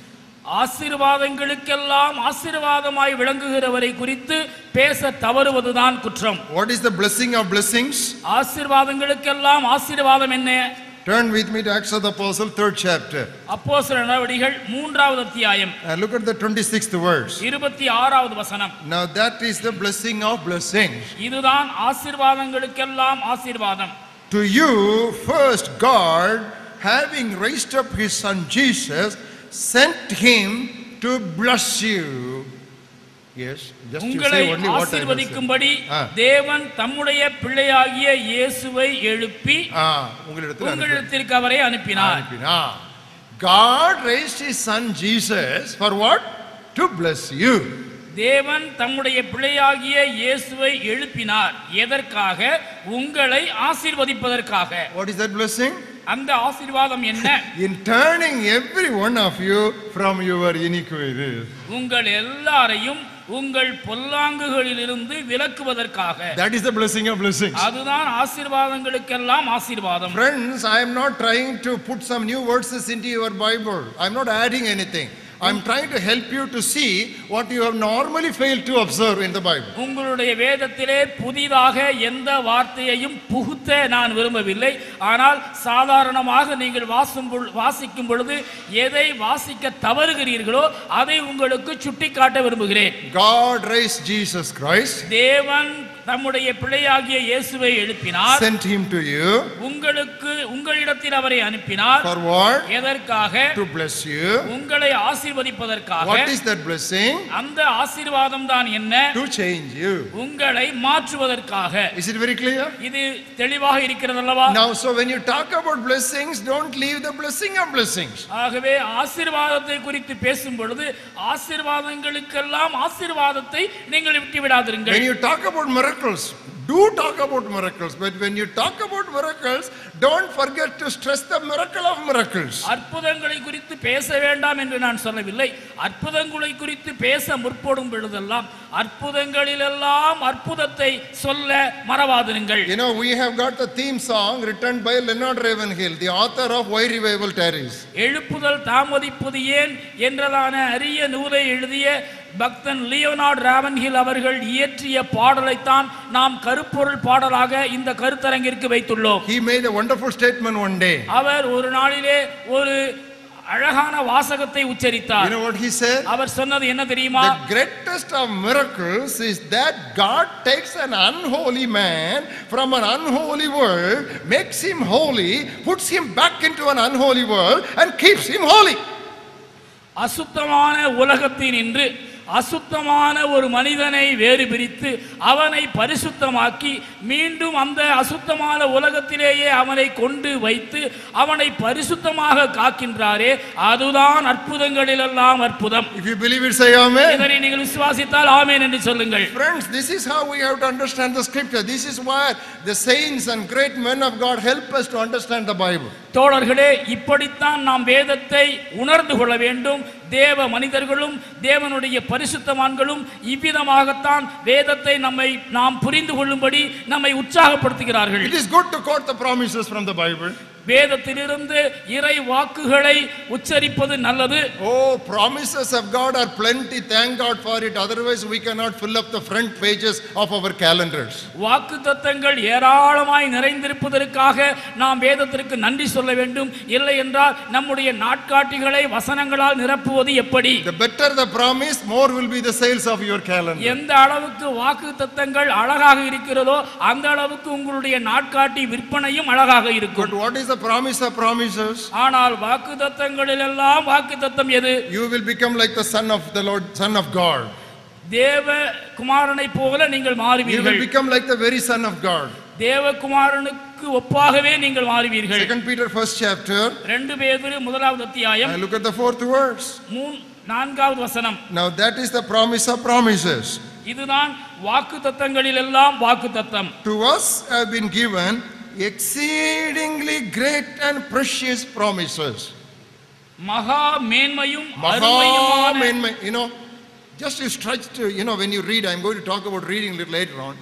ஆசீர்வாதங்களுக்கெல்லாம் ஆசீர்வாதமாய் விளங்குகிறவரை குறித்து பேச தவறுவதுதான் குற்றம். What is the blessing of blessings? ஆசீர்வாதங்களுக்கெல்லாம் ஆசீர்வாதம் என்ன? Turn with me to Acts of the Apostle, third chapter. அப்போஸ்தலர் நடவடிக்கைகள் மூன்றாவது அத்தியாயம். And look at the twenty-sixth verse. இருபத்தி ஆறாவது வசனம். Now that is the blessing of blessings. இதுதான் ஆசீர்வாதங்களுக்கெல்லாம் ஆசீர்வாதம். To you first God, having raised up his son Jesus, sent him to bless you. Yes, just you உங்களை say only what I will say. ஆசீர்வதிக்கும்படி தேவன் தம்முடைய பிள்ளையாகிய இயேசுவை எழுப்பி உங்களிடத்திற்கு அவரை அனுப்பினார். God raised his son Jesus for what? To bless you. தேவன் தம்முடைய பிள்ளையாகிய இயேசுவை எழுப்பினார். எதற்காக? உங்களை ஆசீர்வதிப்பதற்காக. What is that blessing? அந்த ஆசீர்வாதம் என்ன? In turning every one of you from your iniquities. உங்கள் எல்லாரையும் உங்கள் பொல்லாங்குகளிலிருந்து விலக்குவதற்காக. That is the blessing of blessings. அதுதான் ஆசீர்வாதங்களுக்கெல்லாம் ஆசீர்வாதம். Friends, I am not trying to put some new verses into your Bible. I am not adding anything. I am trying to help you to see what you have normally failed to observe in the Bible. உங்களுடைய வேதத்திலே புதிதாக எந்த வார்த்தையையும் புகுத்த நான் விரும்பவில்லை. ஆனால் சாதாரணமாக நீங்கள் வாசிக்கும் பொழுது எதை வாசிக்க தவறுகிறீர்களோ அதை உங்களுக்கு சுட்டிக்காட்ட விரும்புகிறேன். God raised Jesus Christ. தேவன் நம்முடைய பிள்ளையாகிய இயேசுவை எழுப்பினார். Sent him to you. உங்களுக்கு உங்களிடத்தில் அவரை அனுப்பினார். For what? எதற்காக? To bless you. உங்களை ஆசீர்வதிப்பதற்காக. What is that blessing? அந்த ஆசீர்வாதம் தான் என்ன? To change you. உங்களை மாற்றுவதற்காக. Is it very clear? இது தெளிவாக இருக்கிறது அல்லவா? Now, so when you talk about blessings, don't leave the blessing of blessings. ஆகவே ஆசீர்வாதத்தை குறித்து பேசும் பொழுது ஆசீர்வாதங்களுக்கெல்லாம் ஆசீர்வாதத்தை நீங்கள் விட்டு விடாதீர்கள். When you talk about miracles, do talk about miracles, but when you talk about miracles, don't forget to stress the miracle of miracles. அற்புதங்களை குறித்து பேச வேண்டாம் என்று நான் சொல்லவில்லை. அற்புதங்களை குறித்து பேச முற்படும் பொழுதெல்லாம் அற்புதங்களிலெல்லாம் அற்புதத்தை சொல்ல மறவாதிருங்கள். You know, we have got the theme song written by Leonard Ravenhill, the author of Why Revival Tarries. எழுப்புதல் தாமதிப்பது ஏன் என்றதான அரிய நூலை எழுதிய பக்தன் லியோனார்ட் ராவன்ஹில் அவர்கள் இயற்றிய பாடலைத்தான் நாம் கருப்பொருள் பாடலாக இந்த கருத்தரங்கிற்கு வைத்துள்ளோம். He made a wonderful statement one day. அவர் ஒரு நாளிலே ஒரு அழகான வாசகத்தை உச்சரித்தார். You know what he said? அவர் சொன்னது என்ன தெரியுமா? The greatest of miracles is that God takes an unholy man from an unholy world, makes him holy, puts him back into an unholy world and keeps him holy. அசுத்தமான உலகத்தில் நின்று அசுத்தமான ஒரு மனிதனை வேறு பிரித்து அவனை பரிசுத்தமாக்கி மீண்டும் அந்த அசுத்தமான உலகத்திலேயே அவனை கொண்டு வைத்து அவனை பரிசுத்தமாக காக்கின்றாரே, அதுதான் அற்புதங்களிலெல்லாம் அற்புதம். If you believe it, say amen. இதனை நீங்கள் விசுவாசித்தால் ஆமென் என்று சொல்லுங்கள். Friends, this is how we have to understand the scripture. This is why the saints and great men of God help us to understand the Bible. தோழர்களே, இப்படித்தான் நாம் வேதத்தை உணர்ந்து கொள்ள வேண்டும். தேவ மனிதர்களும் தேவனுடைய பரிசுத்தவான்களும் இவ்விதமாகத்தான் வேதத்தை நம்மை நாம் புரிந்து கொள்ளும்படி நம்மை உற்சாகப்படுத்துகிறார்கள். It is good to quote the promises from the Bible. வேதத்திலிருந்து இறை வாக்குகளை உச்சரிப்பது நல்லது. Oh, promises of God are plenty. Thank God for it. Otherwise we cannot fill up the front pages of our calendars. வாக்குத்தத்தங்கள் ஏராளமாய் நிறைந்திருப்பதற்காக நாம் வேதத்திற்கு நன்றி சொல்ல வேண்டும். இல்லை என்றால் நம்முடைய நாட்காட்டிகளை வசனங்களால் நிரப்புவது எப்படி? The better the promise, more will be the sales of your calendar. எந்த அளவுக்கு வாக்குத்தத்தங்கள் அழகாக இருக்கிறதோ அந்த அளவுக்கு உங்களுடைய நாட்காட்டி விற்பனையும் அழகாக இருக்கும். But what is the promise of promises? ஆனால் வாக்குத்தத்தங்களிலெல்லாம் வாக்குத்தத்தம் எது? You will become like the son of the Lord, son of God. தேவ குமாரனை போல நீங்கள் மாறுவீர்கள். You will become like the very son of God. தேவ குமாரனுக்கு ஒப்பாகவே நீங்கள் மாறுவீர்கள். Second Peter first chapter. ரெண்டு பேதுரு முதலாவது அத்தியாயம். And look at the fourth verse. மூன்று நான்காவது வசனம். Now that is the promise of promises. இதுதான் வாக்குத்தத்தங்களிலெல்லாம் வாக்குத்தத்தம். To us have been given exceedingly great and precious promises. மகா மேன்மையும் Maha அருமையுமான மேன்மை. You know, just you stretch to, you know, when you read, I'm going to talk about reading a little later on.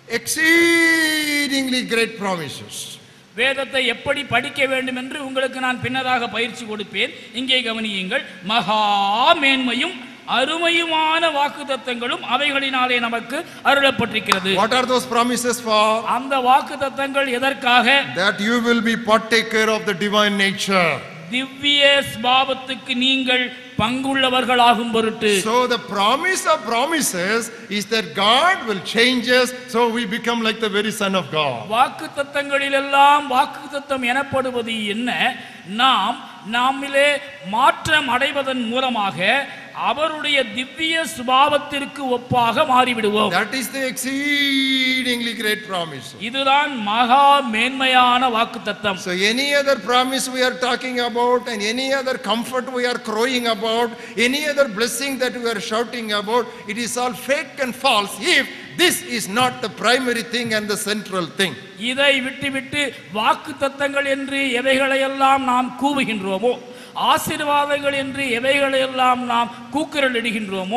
Exceedingly great promises. வேதத்தை எப்படி படிக்க வேண்டும் என்று உங்களுக்கு நான் பின்னதாக பயிற்சி கொடுப்பேன். இங்கே கவனியுங்கள். மகா மேன்மையும் அருமையுமான வாக்குத்தத்தங்களும் அவைகளினாலே நமக்கு அருளப்பட்டிருக்கிறது. What are those promises for? அந்த வாக்குத்தத்தங்கள் எதற்காக? That you will be partaker of the divine nature. திவ்ய ஸ்வபாவத்துக்கு நீங்கள் பங்குள்ளவர்களாகும் பொருட்டு. So the promise of promises is that God will change us so we become like the very son of God. வாக்குத்தத்தங்களிலெல்லாம் வாக்குத்தத்தம் எனப்படுவது என்ன? நாம் நாமிலே மாற்றம் அடைவதன் மூலமாக அவருடைய திவ்ய சுபாவத்திற்கு ஒப்பாக மாறிவிடுவோம். That is the exceedingly great promise. இதுதான் மகா மேன்மையான வாக்குத்தத்தம். So any other promise we are talking about and any other comfort we are crowing about, any other blessing that we are shouting about, it is all fake and false if this is not the primary thing and the central thing. இதை விட்டுவிட்டு வாக்குத்தத்தங்கள் என்று எவைகளையெல்லாம் நாம் கூவுகின்றோமோ, ஆசீர்வாதங்கள் என்று எவைகளையெல்லாம் நாம் கூக்குரல் இடுகின்றோமோ,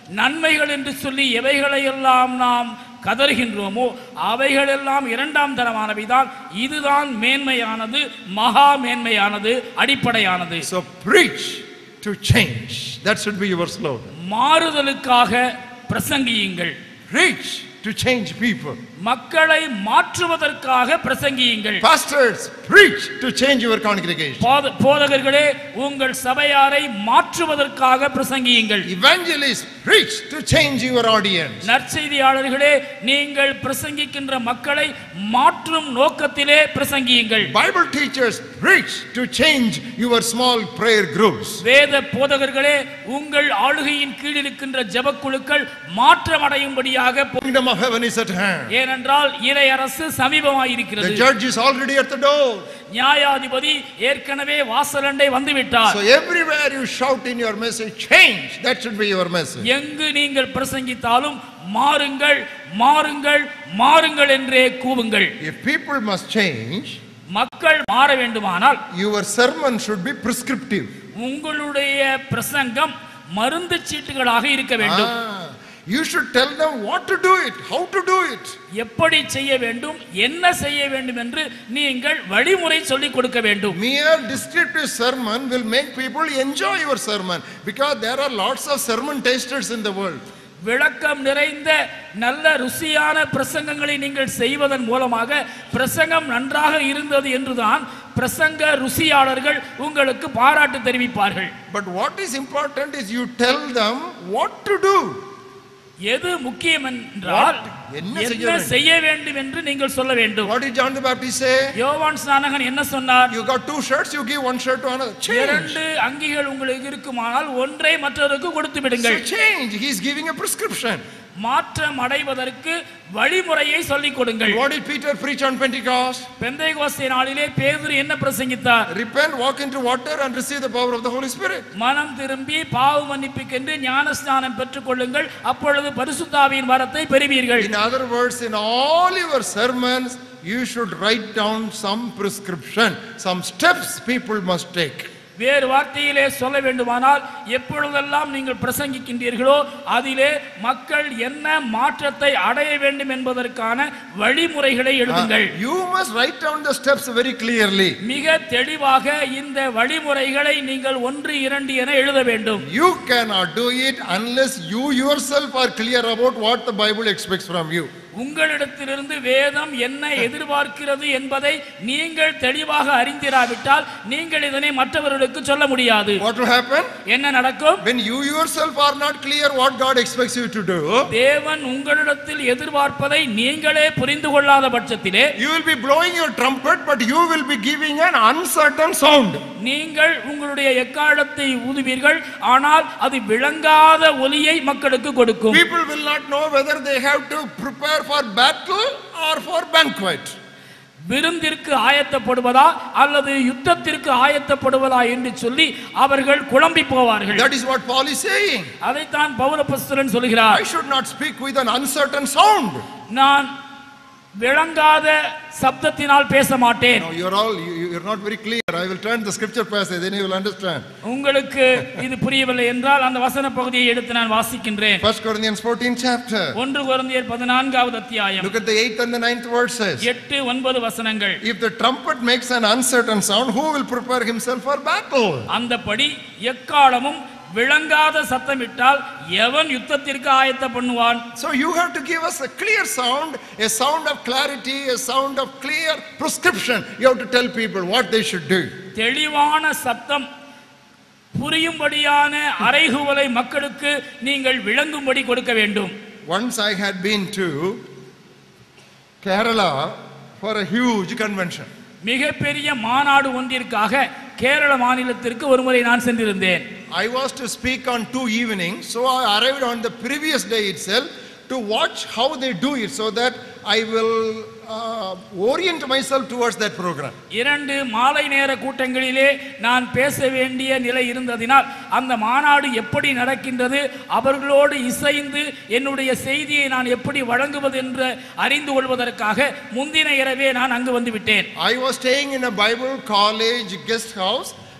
நன்மைகள் என்று சொல்லி எவைகளையெல்லாம் நாம் கதறுகின்றோமோ அவைகளெல்லாம் இரண்டாம் தரமானவைதான். இதுதான் மேன்மையானது, மகா மேன்மையானது, அடிப்படையானது. So preach to change. That should be your slogan. மாறுதலுக்காக பிரசங்கியுங்கள். Preach to change people. மக்களை மாற்றுவதற்காக பிரசங்கியுங்கள். Pastors, preach to change your congregation. போதகர்களே உங்கள் சபையாரை மாற்றுவதற்காக பிரசங்கியுங்கள். Evangelists, preach to change your audience. நற்செய்தியாளர்களே நீங்கள் பிரசங்கிக்கின்ற மக்களை மாற்றும் நோக்கத்திலே பிரசங்கியுங்கள். Bible teachers, preach to change your small prayer groups. வேத போதகர்களே உங்கள் ஆளுகையின் கீழ் இருக்கின்ற ஜெபக்குழுக்கள் மாற்றமடையும்படியாக Kingdom of heaven is at hand. ஏனென்றால் இறை அரசு சமீபமாய் இருக்கிறது. The judge is already at the door. நியாயாதிபதி ஏற்கனவே வாசலண்டை வந்து விட்டார். So everywhere you shout in your message, change. That should be your message. எங்கு நீங்கள் பிரசங்கித்தாலும் மாறுங்கள், மாறுங்கள், மாறுங்கள் என்றே கூவுங்கள். If people must change, மக்கள் மாற வேண்டுமானால் your sermon should be prescriptive. உங்களுடைய பிரசங்கம் மருந்து சீட்டுகளாக இருக்க வேண்டும். Ah, you should tell them what to do it, how to do it. எப்படி செய்ய வேண்டும், என்ன செய்ய வேண்டும் என்று நீங்கள் வழிமுறை சொல்லிக் கொடுக்க வேண்டும். Mere descriptive sermon will make people enjoy your sermon because there are lots of sermon tasters in the world. விளக்கம் நிறைந்த நல்ல ருசியான பிரசங்கங்களை நீங்கள் செய்வதன் மூலமாக பிரசங்கம் நன்றாக இருந்தது என்றுதான் பிரசங்க ருசியாளர்கள் உங்களுக்கு பாராட்டு தெரிவிப்பார்கள். But what is important is you tell them what to do. எது முக்கியம் என்றால் என்ன செய்ய வேண்டும் என்று நீங்கள் சொல்ல வேண்டும். What did John the Baptist say? யோவான் ஸ்நானகன் என்ன சொன்னார்? You got two shirts, you give one shirt to another. Change. இரண்டு அங்கிகள் உங்களுக்கு இருக்குமானால் ஒன்றை மற்றவருக்கு கொடுத்து விடுங்கள். So change. He is giving a prescription. மாற்றம் அடைவதற்கு வழிமுறையை சொல்லிக் கொடுங்கள். What did Peter preach on Pentecost? Pentecost நாளிலே பேதுரு என்ன பிரசங்கித்தார்? Repent, walk into water and receive the power of the Holy Spirit. மனம் திரும்பி பாவ மன்னிப்புக்கென்று ஞானஸ்நானம் பெற்றுக்கொள்ளுங்கள், அப்பொழுது பரிசுத்த ஆவியின் வரத்தை பெறுவீர்கள். In other words, in all your sermons you should write down some prescription, some steps people must take. வேறு வார்த்தையிலே சொல்ல வேண்டுமானால் எப்பொழுதெல்லாம் நீங்கள் பிரசங்கிக்கின்றீர்களோ அதிலே மக்கள் என்ன மாற்றத்தை அடைய வேண்டும் என்பதற்கான வழிமுறைகளை எழுதுங்கள். You must write down the steps very clearly. மிக தெளிவாக இந்த வழிமுறைகளை நீங்கள் ஒன்று இரண்டு என எழுத வேண்டும். You cannot do it unless you yourself are clear about what the Bible expects from you. உங்களிடத்திலிருந்து வேதம் என்ன எதிர்பார்க்கிறது என்பதை நீங்கள் தெளிவாக அறிந்திராவிட்டால் நீங்கள் இதனை மற்றவர்களுக்கு சொல்ல முடியாது. What will happen? என்ன நடக்கும்? When you yourself are not clear what God expects you to do, தேவன் உங்களிடத்தில் எதிர்பார்ப்பதை நீங்களே புரிந்து கொள்ளாத பட்சத்திலே you will be blowing your trumpet but you will be giving an uncertain sound. நீங்கள் உங்களுடைய எக்காலத்தை ஊதுவீர்கள், ஆனால் அது விளங்காத ஒலியை மக்களுக்கு கொடுக்கும். People will not know whether they have to prepare for battle or for banquet. விருந்திற்கு ஆயத்தப்படுவதா அல்லது யுத்தத்திற்கு ஆயத்தப்படுவதா என்று சொல்லி அவர்கள் குழம்பி போவார்கள். That is what Paul is saying. அதைத்தான் பவுலப்போஸ்தலன் சொல்கிறார். I should not speak with an uncertain sound. நான் விளங்காத சப்தத்தினால் பேச மாட்டேன். No, you're all you, you're not very clear. I will turn the scripture passage, then you will understand. உங்களுக்கு இது புரியவில்லை என்றால் அந்த வசன பகுதியை எடுத்து நான் வாசிக்கின்றேன். First Corinthians fourteenth chapter. ஒன்று கொரிந்தியர் பதினான்காவது அத்தியாயம். Look at the eighth and the ninth verses. எட்டு ஒன்பது வசனங்கள். If the trumpet makes an uncertain sound, who will prepare himself for battle? அந்தபடி எக்காலமும் விளங்காத சத்தமிட்டால் எவன் யுத்தத்திற்கு ஆயத்த பண்ணுவான்? So you have to give us a clear sound, a sound of clarity, a sound of clear prescription. You have to tell people what they should do. தெளிவான சத்தம், புரியும்படியான அறைகூவலை மக்களுக்கு நீங்கள் விளங்கும்படி கொடுக்க வேண்டும். Once I had been to Kerala for a huge convention. மிகப்பெரிய மாநாடு ஒன்றிற்காக கேரள மாநிலத்திற்கு ஒருமுறை நான் சென்றிருந்தேன். I was to speak on two evenings, so I arrived on the previous day itself to watch how they do it so that I will uh, orient myself towards that program. இரண்டு மாலை நேர கூட்டங்களிலே நான் பேச வேண்டிய நிலை இருந்ததினால் அந்த மாநாடு எப்படி நடக்கின்றது, அவர்களோடு இசைந்து என்னுடைய செய்தியை நான் எப்படி வழங்குவது என்று அறிந்து கொள்வதற்காக முந்தின இரவே நான் அங்கு வந்து விட்டேன். I was staying in a Bible college guest house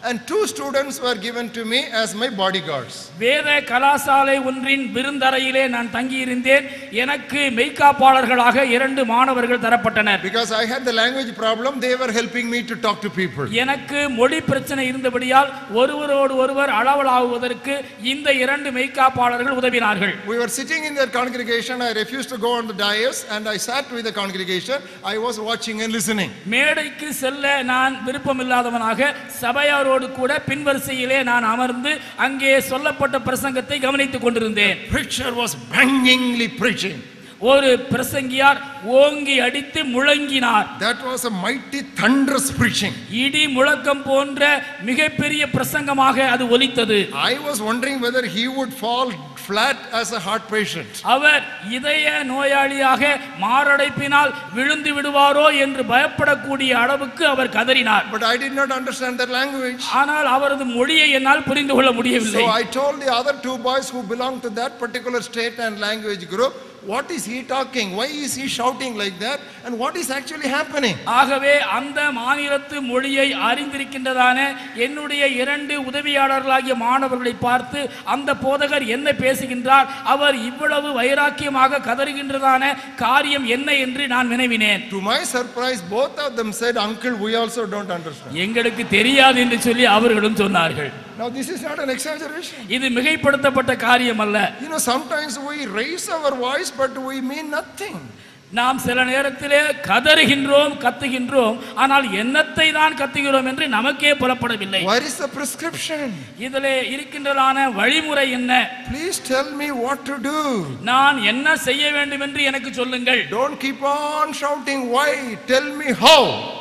and two students were given to me as my bodyguards. வேத கலாசாலை ஒன்றின் விருந்தறையிலே நான் தங்கி இருந்தேன். எனக்கு மெய்காப்பாளர்களாக இரண்டு மாணவர்கள் தரப்பட்டனர். Because I had the language problem, they were helping me to talk to people. எனக்கு மொழி பிரச்சனை இருந்தபடியால் ஒருவரோடு ஒருவர் அளவலாகுவதற்கு இந்த இரண்டு மெய்காப்பாளர்கள் உதவினார்கள். We were sitting in that congregation. I refused to go on the dais and I sat with the congregation. I was watching and listening. மேடைக்கு செல்ல நான் விருப்பமில்லாதவனாக சபையாரோடு கூட பின்வரிசையிலே நான் அமர்ந்து அங்கே சொல்லப்பட்ட பிரசங்கத்தை கவனித்துக் கொண்டிருந்தேன். Preacher was bangingly preaching. ஒரு பிரசங்கியார் ஓங்கி அடித்து முழங்கினார். That was a mighty thunderous preaching. இடி முழக்கம் போன்ற மிகப்பெரிய பிரசங்கமாக அது ஒலித்தது. I was wondering whether he would fall flat as a heart patient. அவர் இதய நோயாளியாக மாரடைப்பினால் விழுந்து விடுவாரோ என்று பயப்படக்கூடிய அளவுக்கு அவர் கதறினார். But I did not understand that language. ஆனால் அவரது மொழியை என்னால் புரிந்து கொள்ள முடியவில்லை. So I told the other two boys who belonged to that particular state and language group, what is he talking? Why is he shouting like that? And what is actually happening? ஆகவே அந்த மாநிலத்து மொழியை அறிந்திருக்கின்றதான என்னுடைய இரண்டு உதவியாளர்களாகிய மாணவர்களை பார்த்து அந்த போதகர் என்ன பேசுகின்றார், அவர் இவ்வளவு வைராக்கியமாக கதறுகின்றதான காரியம் என்ன என்று நான் வினவினேன். To my surprise, both of them said, "Uncle, we also don't understand." எங்களுக்கு தெரியாது என்று சொல்லி அவர்களும் சொன்னார்கள். Now this is not an exaggeration. இது மிகைப்படுத்தப்பட்ட காரியம் அல்ல. You know, sometimes we raise our voice but we mean nothing. நாம் சில நேரத்திலே கதறுகின்றோம், கத்துகின்றோம், ஆனால் என்னத்தை தான் கத்துகிறோம் என்று நமக்கே புலப்படவில்லை. What is the prescription? இதிலே இருக்கின்றதான வழிமுறை என்ன? Please tell me what to do. நான் என்ன செய்ய வேண்டும் என்று எனக்கு சொல்லுங்கள். Don't keep on shouting why, tell me how.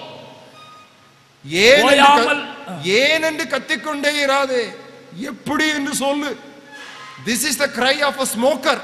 ஏன் என்று கத்திக்கொண்டே இராதே, எப்படி என்று சொல்லு. This is the cry of a smoker.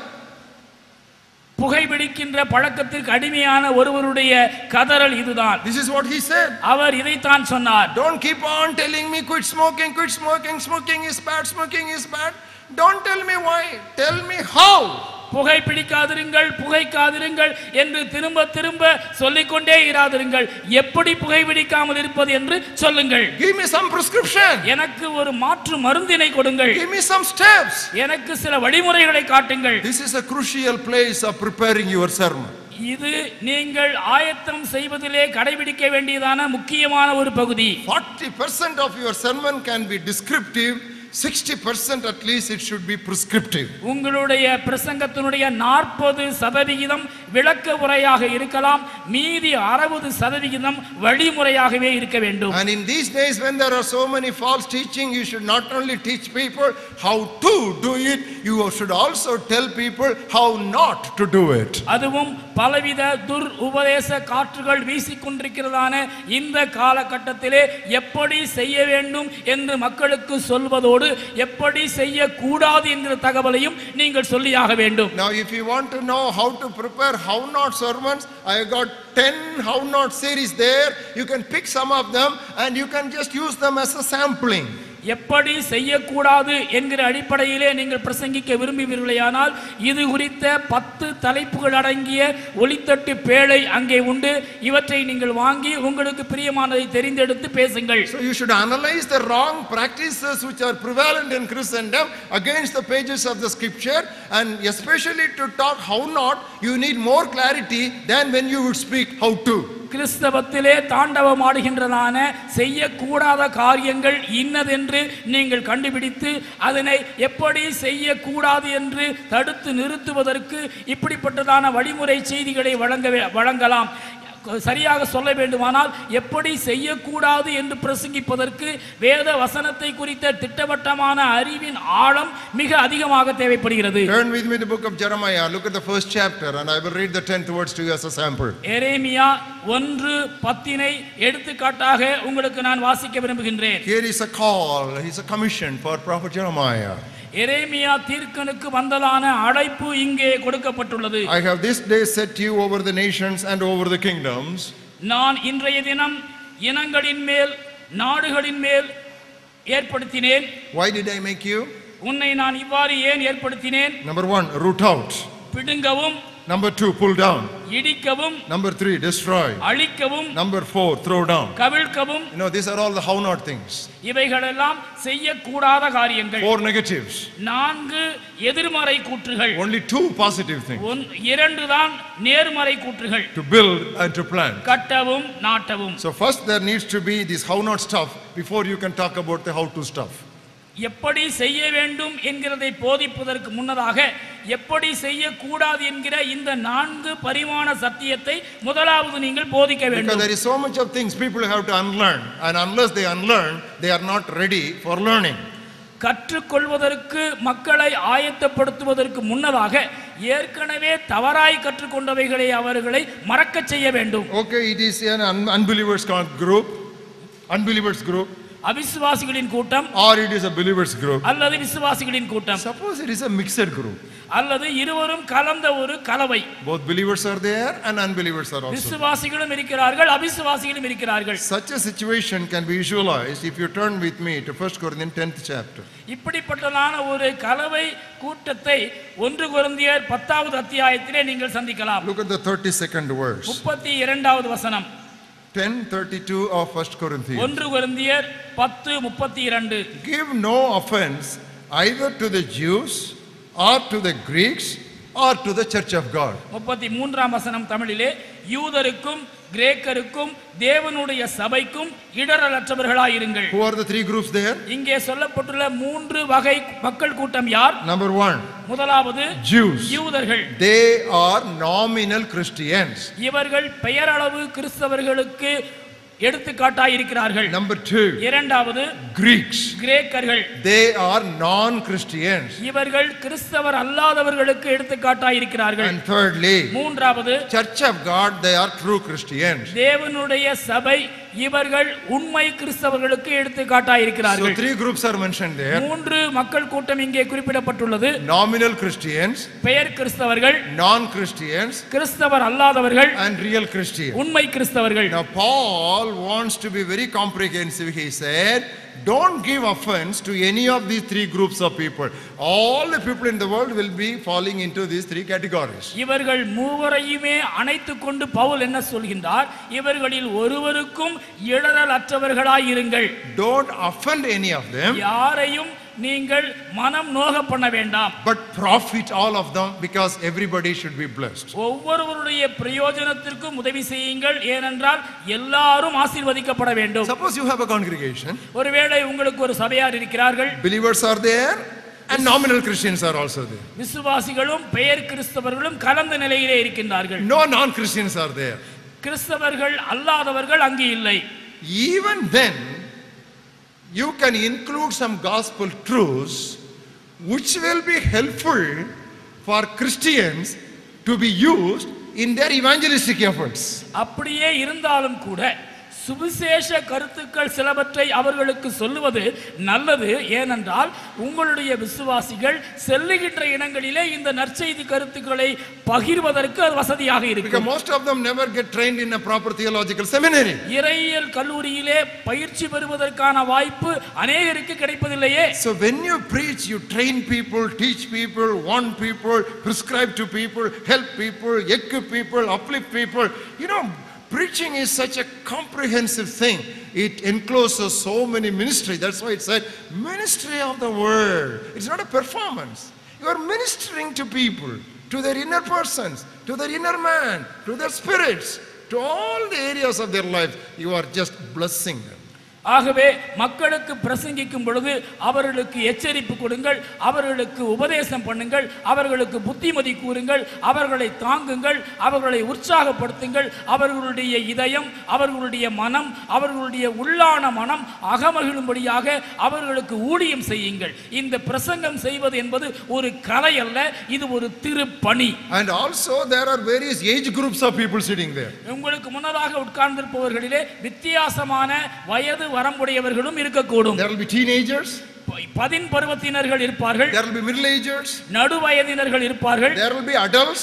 புகைபிடிக்கின்ற பழக்கத்திற்கு அடிமையான ஒருவருடைய கதறல் இதுதான். This is what he said. அவர் இதைத்தான் சொன்னார். Don't keep on telling me quit smoking, quit smoking, smoking is bad, smoking is bad. Don't tell me why, tell me how. புகை பிடிக்காதிருங்கள், புகைக்காதிருங்கள் என்று திரும்ப திரும்ப சொல்லிக்கொண்டே இராதிருங்கள். எப்படி புகை பிடிக்காமல் இருப்பது என்று சொல்லுங்கள். Give me some prescription. எனக்கு ஒரு மாற்று மருந்தினை கொடுங்கள். Give me some steps. எனக்கு சில வழிமுறைகளை காட்டுங்கள். This is a crucial place of preparing your sermon. இது நீங்கள் ஆயத்தம் செய்வதிலே கடைபிடிக்க வேண்டியதான முக்கியமான ஒரு பகுதி. forty percent of your sermon can be descriptive, sixty percent at least it should be prescriptive. உங்களுடைய பிரசங்கத்தினுடைய நாற்பது சதவிகிதம் விளக்க உரையாக இருக்கலாம், மீதி அறுபது சதவிகிதம் வழிமுறையாகவே இருக்க வேண்டும். And in these days when there are so many false teaching, you should not only teach people how to do it, you should also tell people how not to do it. அதுவும் பலவித துர் உபதேச காற்றுகள் வீசிக்கொண்டிருக்கிறதான இந்த காலகட்டத்திலே எப்படி செய்ய வேண்டும் என்று மக்களுக்கு சொல்வதோடு எப்படி செய்ய கூடாது என்கிற தகவலையும் நீங்கள் சொல்லியாக வேண்டும். Now if you want to know how to prepare how not sermons, I have got ten how not series there. You can pick some of them and you can just use them as a sampling. எப்படி செய்யக்கூடாது என்கிற அடிப்படையிலே நீங்கள் பிரசங்கிக்க விரும்புவீர்களேயானால் இது குறித்த பத்து தலைப்புகள் அடங்கிய ஒளித்தட்டு பேழை அங்கே உண்டு. இவற்றை நீங்கள் வாங்கி உங்களுக்கு பிரியமானதை தெரிந்தெடுத்து பேசுங்கள். So you should analyze the wrong practices which are prevalent in Christendom against the pages of the scripture, and especially to talk how not, you need more clarity than when you would speak how to. கிறிஸ்தவத்திலே தாண்டவம் ஆடுகின்றதான செய்யக்கூடாத காரியங்கள் இன்னதென்று நீங்கள் கண்டுபிடித்து அதனை எப்படி செய்யக்கூடாது என்று தடுத்து நிறுத்துவதற்கு இப்படிப்பட்டதான வழிமுறை செய்திகளை வழங்க வழங்கலாம். சரியாக சொல்ல வேண்டுமானால் எப்படி செய்யக்கூடாது என்று பிரசங்கிப்பதற்கு வேத வசனத்தை குறித்த திட்டவட்டமான அறிவின் ஆழம் மிக அதிகமாக தேவைப்படுகிறது. Turn with me to the book of Jeremiah. Look at the first chapter and I will read the tenth words to you as a sample. எரேமியா ஒன்று பத்தினை எடுத்துக்காட்டாக உங்களுக்கு நான் வாசிக்க விரும்புகின்றேன். Here is a call, is a commission for prophet Jeremiah. எரேமியா தீர்க்கனுக்கு வந்ததான அழைப்பு இங்கே கொடுக்கப்பட்டுள்ளது. I have this day set you over the nations and over the kingdoms. நான் இன்றைய தினம் இனங்களின் மேல் நாடுகளின் மேல் ஏற்படுத்தினேன். Why did I make you? உன்னை நான் இவ்வாறு ஏன் ஏற்படுத்தினேன்? Number one, root out. பிடுங்கவும். Number two, pull down. இடிக்கவும். Number three, destroy. அழிக்கவும். Number four, throw down. கவிழ்க்கவும். You know, these are all the how not things. இவைகளெல்லாம் செய்யக்கூடாத காரியங்கள். Four negatives. நான்கு எதிர்மறை கூற்றுகள். Only two positive things. இரண்டு தான் நேர்மறை கூற்றுகள். To build and to plant. கட்டவும் நாட்டவும். So first there needs to be this how not stuff before you can talk about the how to stuff. எப்படி செய்ய வேண்டும் என்கிறதை போதிப்பதற்கு முன்னதாக எப்படி செய்யக்கூடாது என்கிற இந்த நான்கு பரிமாண சத்தியத்தை முதலாவது நீங்கள் போதிக்க வேண்டும். Because there is so much of things people have to unlearn, and unless they unlearn they are not ready for learning. கற்றுக்கொள்வதற்கு மக்களை ஆயத்தப்படுத்துவதற்கு முன்னதாக ஏற்கனவே தவறாய் கற்றுக்கொண்டவைகளை அவர்களை மறக்க செய்ய வேண்டும். Okay, it is an unbelievers group, unbelievers group. அவிசுவாசிகளின் கூட்டம், or it is a believers group, அல்லது விசுவாசிகளின் கூட்டம். Suppose it is a mixed group, அல்லது இருவரும் கலந்த ஒரு கலவை. Both believers are there and unbelievers are also. விசுவாசிகளும் இருக்கிறார்கள், அவிசுவாசிகளும் இருக்கிறார்கள். Such a situation can be visualized if you turn with me to First Corinthians tenth chapter. இப்படிப்பட்டதான ஒரு கலவை கூட்டத்தை ஒன்று கொரிந்தியர் பத்தாவது அத்தியாயத்திலே நீங்கள் சந்திக்கலாம். Look at the thirty-second verse. முப்பத்தி இரண்டாவது வசனம். ten thirty-two of First Corinthians. ஒன்று கொரிந்தியர் பத்து முப்பத்தி இரண்டு. Give no offense either to the Jews or to the Greeks or to the church of God. முப்பத்தி மூன்றாம் வசனம் தமிழிலே, யூதருக்கும் கிரேக்கருக்கும் தேவனுடைய சபைக்கும் இடரலற்றவர்களாயிருங்கள். Who are the three groups there? இங்கே சொல்லப்பட்டுள்ள மூன்று வகை மக்கள் கூட்டம் யார்? Number one, முதலாவது Jews. யூதர்கள். They are nominal Christians. இவர்கள் பெயரளவு கிறிஸ்தவர்களுக்கு எடுத்துக்காட்டாய் இருக்கிறார்கள். Number two, இரண்டாவது Greeks. கிரேக்கர்கள். They are non Christians. இவர்கள் கிறிஸ்தவர் அல்லாதவர்களுக்கு எடுத்துக்காட்டாய் இருக்கிறார்கள். And thirdly, மூன்றாவது church of God, they are true Christians. தேவனுடைய சபை, இவர்கள் உண்மை கிறிஸ்தவர்களுக்கு எடுத்துக்காட்டாய் இருக்கிறார்கள். So three groups are mentioned there. மூன்று மக்கள் கூட்டம் இங்கே குறிப்பிடப்பட்டுள்ளது. Nominal Christians, பெயர் கிறிஸ்தவர்கள், non Christians, கிறிஸ்தவர் அல்லாதவர்கள், and real Christians. உண்மை கிறிஸ்தவர்கள். Now Paul wants to be very comprehensive. He said, don't give offense to any of these three groups of people. All the people in the world will be falling into these three categories. இவர்கள் மூவரையுமே அணைத்துக் கொண்டு பவுல் என்ன சொல்கின்றார்? இவர்களில் ஒருவருக்கும் இடரல் அற்றவர்களாய் இருங்கள். Don't offend any of them. யாரையும் நீங்கள் மனம் நோக பண்ண வேண்டாம். But profit all of them, because everybody should be blessed. ஒவ்வொருவருடைய பிரயோஜனத்திற்கும் உதவி செய்யுங்கள், ஏனென்றால் எல்லாரும் ஆசீர்வதிக்கப்பட வேண்டும். Suppose you have a congregation. ஒருவேளை உங்களுக்கு ஒரு சபையார் இருக்கிறார்கள். Believers are there and nominal Christians are also there. விசுவாசிகளும் பெயர் கிறிஸ்தவர்களும் கலந்த நிலையிலே இருக்கின்றார்கள். No non Christians are there. கிறிஸ்தவர்கள் அல்லாதவர்கள் அங்கு இல்லை. Even then you can include some gospel truths which will be helpful for Christians to be used in their evangelistic efforts. அப்படியே இருந்தாலும் கூட சுவிசேஷ கருத்துக்கள் சிலவற்றை அவர்களுக்கு சொல்லுவது நல்லது. ஏனென்றால் உங்களுடைய விசுவாசிகள் செல்லுகின்ற இடங்களிலே இந்த நற்செய்தி கருத்துக்களை பகிர்வதற்கு அது வசதியாக இருக்கும். Because most of them never get trained in a proper theological seminary. இறையியல் கல்லூரியிலே பயிற்சி பெறுவதற்கான வாய்ப்பு அநேகருக்கு கிடைப்பதில்லையே. So when you preach, you train people, teach people, warn people, prescribe to people, help people, equip people, uplift people. You know, preaching is such a comprehensive thing. It encloses so many ministry. That's why it said ministry of the word. It's not a performance. You are ministering to people, to their inner persons, to their inner man, to their spirits, to all the areas of their life. You are just blessing them. ஆகவே மக்களுக்கு பிரசங்கிக்கும் பொழுது அவர்களுக்கு எச்சரிப்பு கொடுங்கள், அவர்களுக்கு உபதேசம் பண்ணுங்கள், அவர்களுக்கு புத்திமதி கூறுங்கள், அவர்களை தாங்குங்கள், அவர்களை உற்சாகப்படுத்துங்கள். அவர்களுடைய இதயம், அவர்களுடைய மனம், அவர்களுடைய உள்ளான மனம் அகமகிழும்படியாக அவர்களுக்கு ஊழியம் செய்யுங்கள். இந்த பிரசங்கம் செய்வது என்பது ஒரு கலை அல்ல, இது ஒரு திருப்பணி. And also there are various age groups of people sitting there. உங்களுக்கு முன்னதாக உட்கார்ந்திருப்பவர்களிலே வித்தியாசமான வயது வரம்புடையவர்களும் இருக்கக்கூடும். There will be teenagers, பதின் பருவத்தினர்கள் இருப்பார்கள். there will be middle agers, நடுவயதினர்கள் இருப்பார்கள். there will be adults,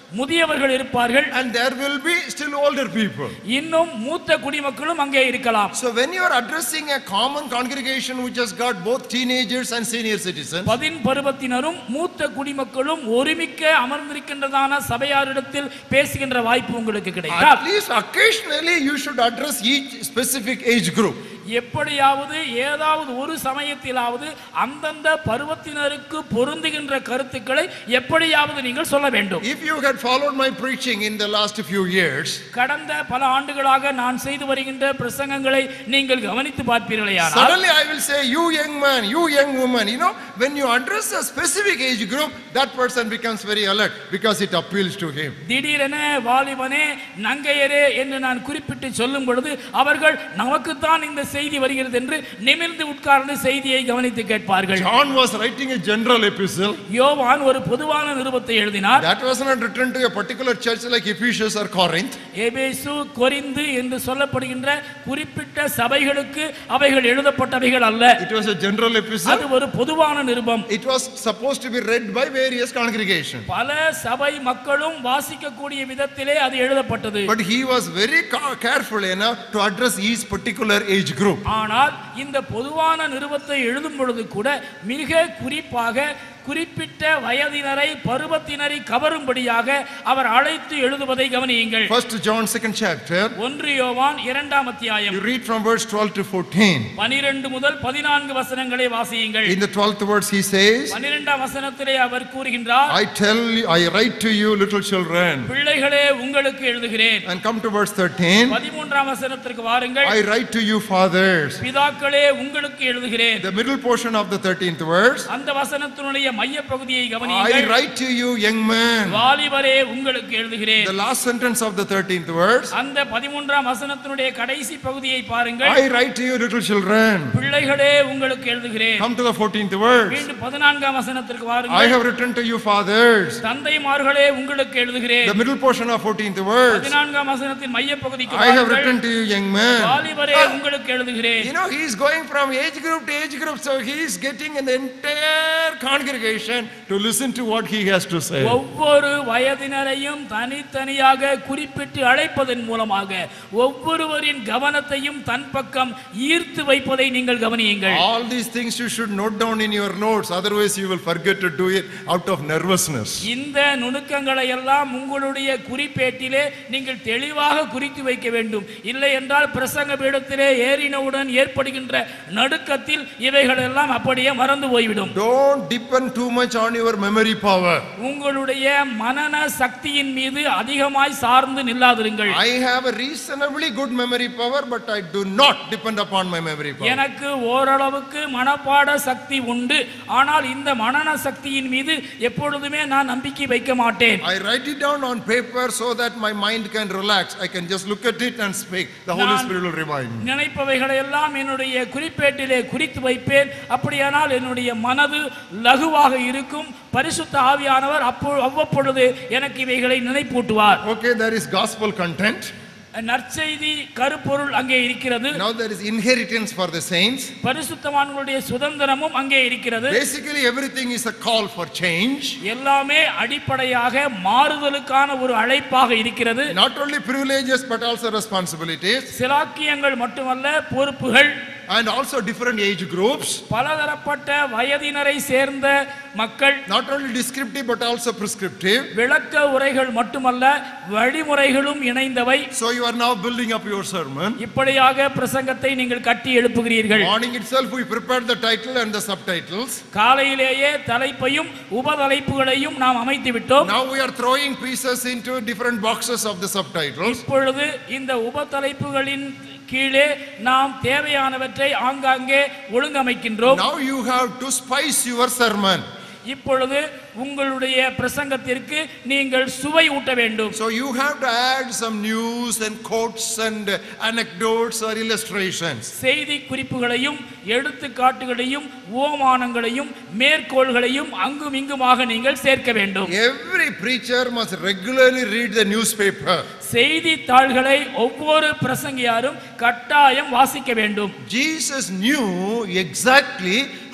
முதியவர்கள் இருப்பார்கள். And there will be still older people. இன்னும் மூத்த குடிமக்களும் அங்கே இருக்கலாம். So when you are addressing a common congregation which has got both teenagers and senior citizens, பதின் பருவத்தினரும் மூத்த குடிமக்களும் ஒருமிக்க அமர்ந்திருக்கின்றதான சபையாரிடத்தில் பேசுகின்ற வாய்ப்பு உங்களுக்கு கிடைக்கும். at least occasionally you should address each specific age group. எப்படியாவது ஏதாவது ஒரு சமயத்திலாவது அந்தந்த பருவத்தினருக்கு பொருந்துகின்ற கருத்துக்களை எப்படியாவது நீங்கள் சொல்ல வேண்டும். If you had followed my preaching in the last few years, கடந்த பல ஆண்டுகளாக நான் செய்து வருகின்ற பிரசங்கங்களை நீங்கள் கவனித்து பார்ப்பீர்களேயானால், suddenly I will say, you young man, you young woman, you know, when you address a specific age group, that person becomes very alert because it appeals to him. திடீரென வாலிபனே நங்கையரே என்று நான் குறிப்பிட்டு சொல்லும் பொழுது அவர்கள் நமக்குத்தான் இந்த செய்தி வருகிறது என்று நிமிர்ந்து உட்கார்ந்து செய்தியை கவனித்து கேட்பார்கள். John was writing a general epistle. யோவான் ஒரு பொதுவான நிருபத்தை எழுதினார். That was not written to a particular church like Ephesus or Corinth. எபேசு, கொரிந்து என்று சொல்லப்படுகின்ற குறிப்பிட்ட சபைகளுக்கு அவைகள் எழுதப்பட்டவைகள் அல்ல. It was a general epistle. அது ஒரு பொதுவான நிருபம். It was supposed to be read by various congregations. பல சபை மக்களும் வாசிக்கக்கூடிய விதத்திலே அது எழுதப்பட்டது. But he was very careful enough to address each particular age group. ஆனால் இந்த பொதுவான நிருபத்தை எழுதும் பொழுது கூட மிக குறிப்பாக குறிப்பிட்ட வயதினரை பருவத்தினரை கவரும்படியாக அவர் அழைத்து எழுதுவதை கவனியுங்கள். First John second chapter. ஒன்று யோவான் இரண்டாம் அத்தியாயம். You read from verse twelve to fourteen. பன்னிரண்டு முதல் பதினான்கு வசனங்களை வாசியுங்கள். In the twelfth verse he says, பன்னிரண்டாம் வசனத்திலே அவர் கூறுகின்றார், I tell you, I write to you little children. பிள்ளைகளே உங்களுக்கு எழுதுகிறேன். And come to verse thirteen. பதிமூன்றாம் வசனத்திற்கு வாருங்கள். I write to you fathers. பிதாக்களே உங்களுக்கு எழுதுகிறேன். The middle portion of the thirteenth verse. அந்த வசனத்தினுடைய மைய பகுதியை I கவனியுங்கள். write to you young men. வாலிபரே உங்களுக்கு எழுதுகிறேன். The last sentence of the thirteenth verse. அந்த பதிமூன்றாம் வசனத்தினுடைய கடைசி பகுதியை பாருங்கள். I write to you little children. பிள்ளைகளே உங்களுக்கு எழுதுகிறேன். Come to the fourteenth verse. மீண்டும் பதினான்காம் வசனத்திற்கு I வாருங்கள். have written to you fathers. தந்தைமார்களே உங்களுக்கு எழுதுகிறேன். The middle portion of fourteenth verse. பதினான்காம் வசனத்தின் மைய பகுதிக்கு I have வாருங்கள். written to you young men. வாலிபரே உங்களுக்கு எழுதுகிறேன். You know, he is going from age group to age group, so he is getting an entire congregation to listen to what he has to say. ஒவ்வொரு வயதினரையும் தனித்தனியாக குறிப்பிட்டு அழைப்பதன் மூலமாக ஒவ்வொருவரின் கவனத்தையும் தன் பக்கம் ஈர்த்து வைப்பதை நீங்கள் கவனியுங்கள். All these things you should note down in your notes, otherwise you will forget to do it out of nervousness. இந்த நுணுக்கங்களை எல்லாம் உங்களுடைய குறிப்பேட்டிலே நீங்கள் தெளிவாக குறித்து வைக்க வேண்டும். இல்லை என்றால் பிரசங்க பீடத்திலே ஏறினவுடன் ஏற்படுகின்ற நடுக்கத்தில் இவைகள் எல்லாம் அப்படியே மறந்து போய்விடும். Don't depend too much on your memory power. உங்களுடைய மனன சக்தியின் மீது அதிகமாய் சார்ந்து நில்லாதிருங்கள். I have a reasonably good memory power, but I do not depend upon my memory power. எனக்கு ஓரளவுக்கு மனப்பாட சக்தி உண்டு, ஆனால் இந்த மனன சக்தியின் மீது எப்பொழுதுமே நான் நம்பிக்கை வைக்க மாட்டேன். I write it down on paper so that my mind can relax. I can just look at it and speak. The Holy Spirit will remind me. நினைப்பவைகளை எல்லாம் என்னுடைய குறிப்பேட்டிலே குறித்து வைப்பேன். அப்படியானால் என்னுடைய மனது லகுவாக இருக்கும். பரிசுத்த ஆவியானவர் அப்போ அவ்வப்பொழுது எனக்கு இவைகளை நினைப்பூட்டுவார். Okay, there is gospel content. நற்செய்தி கருப்பொருள் அங்கே இருக்கிறது. Now there is inheritance for the saints. பரிசுத்தவான்களுடைய சுதந்திரமும் அங்கே இருக்கிறது. Basically everything is a call for change. எல்லாமே அடிப்படையாக மாறுதலுக்கான ஒரு அழைப்பாக இருக்கிறது. Not only privileges but also responsibilities. சிலாக்கியங்கள் மட்டுமல்ல, பொறுப்புகள். And also different age groups. பலதரப்பட்ட வயதினரை சேர்ந்த மக்கள். Not only descriptive but also prescriptive. விளக்க உரைகள் மட்டுமல்ல, வழிமுறைகளும் இணைந்தவை. So you are now building up your sermon. இப்படியாக பிரசங்கத்தை நீங்கள் கட்டி எழுப்புகிறீர்கள். Morning itself we prepared the title and the subtitles. காலையிலேயே தலைப்பையும் உபதலைப்புகளையும் நாம் அமைத்து விட்டோம். Now we are throwing pieces into different boxes of the subtitles. இப்பொழுது இந்த உபதலைப்புகளின் கீழே நாம் தேவையானவற்றை ஆங்காங்கே ஒழுங்கமைக்கின்றோம். Now you have to spice your sermon. இப்பொழுது உங்களுடைய பிரசங்கத்திற்கு நீங்கள் சுவை ஊட்ட வேண்டும். So you have to add some news and quotes and anecdotes or illustrations. செய்தி குறிப்புகளையும் எடுத்துக்காட்டுகளையும் உவமானங்களையும் மேற்கோள்களையும் அங்கும் இங்குமாக நீங்கள் சேர்க்க வேண்டும். Every preacher must regularly read the newspaper. செய்தித்தாள்களை ஒவ்வொரு பிரசங்கியாரும் கட்டாயம் வாசிக்க வேண்டும். Jesus knew exactly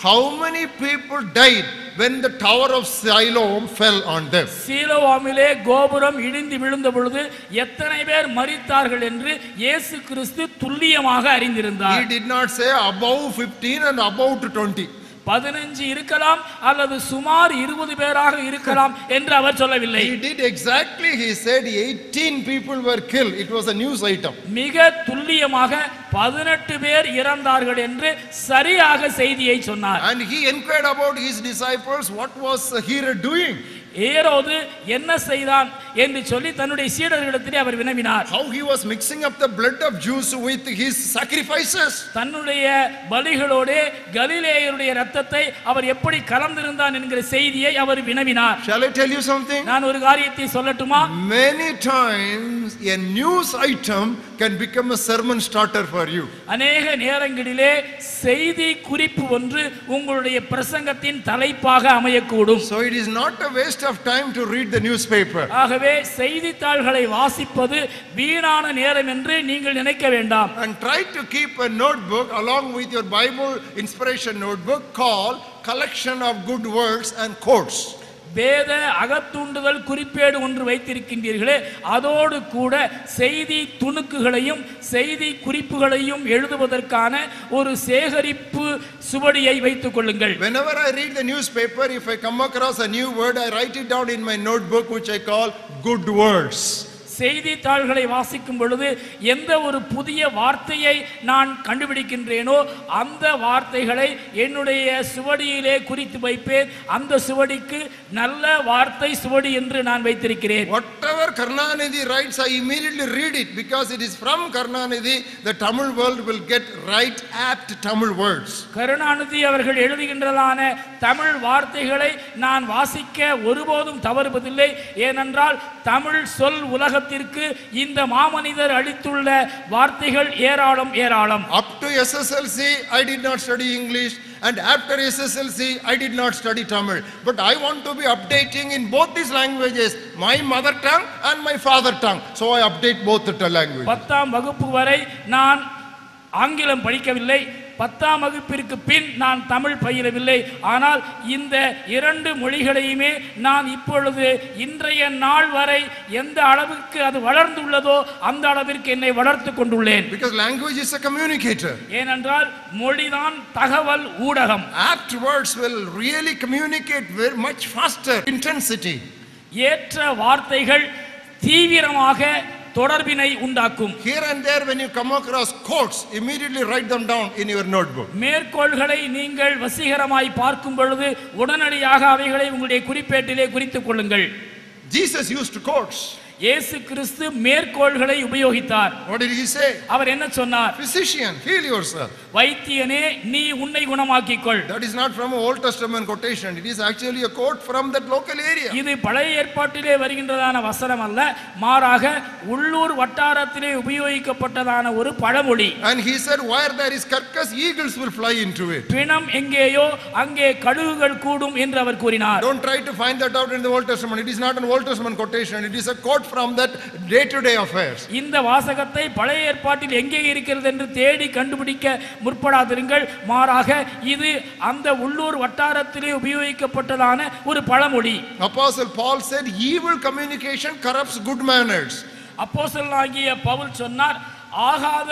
how many people died when the tower of Siloam fell on them? சீலோவாமிலே கோபுரம் இடிந்து விழுந்த பொழுது எத்தனை பேர் மரித்தார்கள் என்று இயேசு கிறிஸ்து துல்லியமாக அறிந்திருந்தார். He did not say above fifteen and about twenty. பதினைந்து இருக்கலாம் அல்லது சுமார் இருபது பேராக இருக்கலாம் என்று அவர் சொல்லவில்லை. He did exactly, he said eighteen people were killed. It was a news item. மிக துல்லியமாக பதினெட்டு பேர் இறந்தார்கள் என்று சரியாக செய்தியை சொன்னார். And he inquired about his disciples, what was Herod doing? ஏரோது என்ன செய்தான் என்று சொல்லி தன்னுடைய சீடர்களிடத்திலே அவர் வினவினார். How he was mixing up the blood of Jews with his sacrifices. தன்னுடைய பலிகளோடு கலிலேயருடைய இரத்தத்தை அவர் எப்படி கலந்திருந்தான் என்கிற செய்தியை அவர் வினவினார். Shall I tell you something? நான் ஒரு காரியத்தை சொல்லட்டுமா? Many times a news item can become a sermon starter for you. அநேக நேரங்களிலே செய்தி குறிப்பு ஒன்று உங்களுடைய பிரசங்கத்தின் தலைப்பாக அமையக்கூடும். So it is not a waste of time to read the newspaper. ஆகவே செய்தித்தாள்களை வாசிப்பது வீணான நேரம் என்று நீங்கள் நினைக்க வேண்டாம். And try to keep a notebook along with your Bible inspiration notebook called collection of good words and quotes. வேத அகத்தூண்டுதல் குறிப்பேடு ஒன்று வைத்திருக்கின்றீர்களே, அதோடு கூட செய்தி துணுக்குகளையும் செய்தி குறிப்புகளையும் எழுதுவதற்கான ஒரு சேகரிப்பு சுவடியை வைத்துக் கொள்ளுங்கள். Whenever I read the newspaper, if I come across a new word, I write it down in my notebook, which I call good words. செய்தித்தாள்களை வாசிக்கும் பொழுது எந்த ஒரு புதிய வார்த்தையை நான் கண்டுபிடிக்கின்றேனோ அந்த வார்த்தைகளை என்னுடைய சுவடியிலே குறித்து வைப்பேன். அந்த சுவடிக்கு நல்ல வார்த்தை சுவடி என்று நான் வைத்திருக்கிறேன். Whatever Karunanidhi writes, I immediately read it because it is from Karunanidhi the Tamil world will get right apt Tamil words. Karunanidhi அவர்கள் எழுதுகின்றதான தமிழ் வார்த்தைகளை நான் வாசிக்க ஒருபோதும் தவறுவதில்லை. ஏனென்றால் தமிழ் சொல் உலக இந்த மாமனிதர் அளித்துள்ள வார்த்தைகள் ஏராளம் ஏராளம். Up to S S L C I did not study English, and after S S L C I did not study Tamil, but I want to be updating in both these languages, my mother tongue and my father tongue, so I update both the languages. பத்தாம் வகுப்பு வரை நான் ஆங்கிலம் படிக்கவில்லை. பத்தாம் வகுப்பிற்கு பின் நான் தமிழ் பயிலவில்லை. ஆனால் இந்த இரண்டு மொழிகளையுமே நான் இப்பொழுது இன்றைய நாள் வரை எந்த அளவுக்கு அது வளர்ந்துள்ளதோ அந்த அளவிற்கு என்னை வளர்த்து கொண்டுள்ளேன். Because language is a communicator. ஏனென்றால் மொழிதான் தகவல் ஊடகம். Apt words will really communicate very much faster, intensity. ஏற்ற வார்த்தைகள் தீவிரமாக தொடர்பினை உண்டாக்கும். Here and there when you come across quotes, immediately write them down in your notebook. மேற்கோள்களை நீங்கள் வசீகரமாய் பார்க்கும் பொழுது உடனடியாக அவைகளை உங்களுடைய குறிப்பேட்டிலே குறித்துக் கொள்ளுங்கள். Jesus used quotes. இயேசு கிறிஸ்து மேற்கோள்களை உபயோகித்தார். What did he say? அவர் என்ன சொன்னார்? Physician, heal yourself. வைத்தியனே நீ உன்னை குணமாக்கிக்கொள். That is not from an Old Testament quotation. It is actually a quote from that local area. இது பழைய ஏற்பாட்டிலே வருகின்றதான வசனம் அல்ல, மாறாக உள்ளூர் வட்டாரத்திலே உபயோகிக்கப்பட்டதான ஒரு பழமொழி. And he said, where there is carcass, eagles will fly into it. பிணம் எங்கேயோ அங்கே கழுகுகள் கூடும் என்று அவர் கூறினார். Don't try to find that out in the Old Testament. It is not an Old Testament quotation. It is a quote from that day to day affairs. இந்த வாசகத்தை பழைய ஏற்பாட்டில் எங்கே இருக்கிறது என்று தேடி கண்டுபிடிக்க முற்படாதிருங்கள். மாறாக இது அந்த உள்ளூர் வட்டாரத்திலே உபயோகிக்கப்பட்டதான ஒரு பழமொழி. Apostle Paul said evil communication corrupts good manners. அப்போஸ்தலனாகிய பவுல் சொன்னார், ஆகாத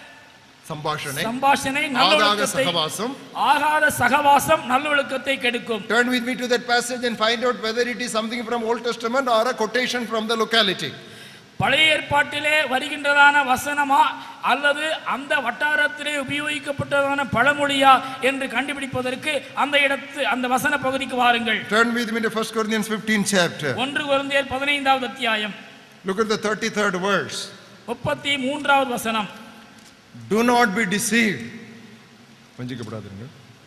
சம்பாஷணை சம்பாஷணை நல்லொழுக்கத்தை ஆகாத சகவாசம் நல்லொழுக்கத்தை கெடுக்கும். Turn with me to that passage and find out whether it is something from Old Testament or a quotation from the locality. பழைய ஏற்பாட்டிலே வருகின்றதான வசனமா அல்லது அந்த வட்டாரத்திலே உபயோகிக்கப்பட்டதான பழமொழியா என்று கண்டுபிடிப்பதற்கு அந்த இடத்து அந்த வசன பகுதிக்கு வாருங்கள். Turn with me to First Corinthians fifteenth chapter. ஒன்று கொரிந்தியர் பதினைந்தாவது அத்தியாயம். Look at the thirty-third verse. முப்பத்தி மூன்றாவது வசனம். Do not be deceived. வஞ்சிக்கப்படாதீர்கள்.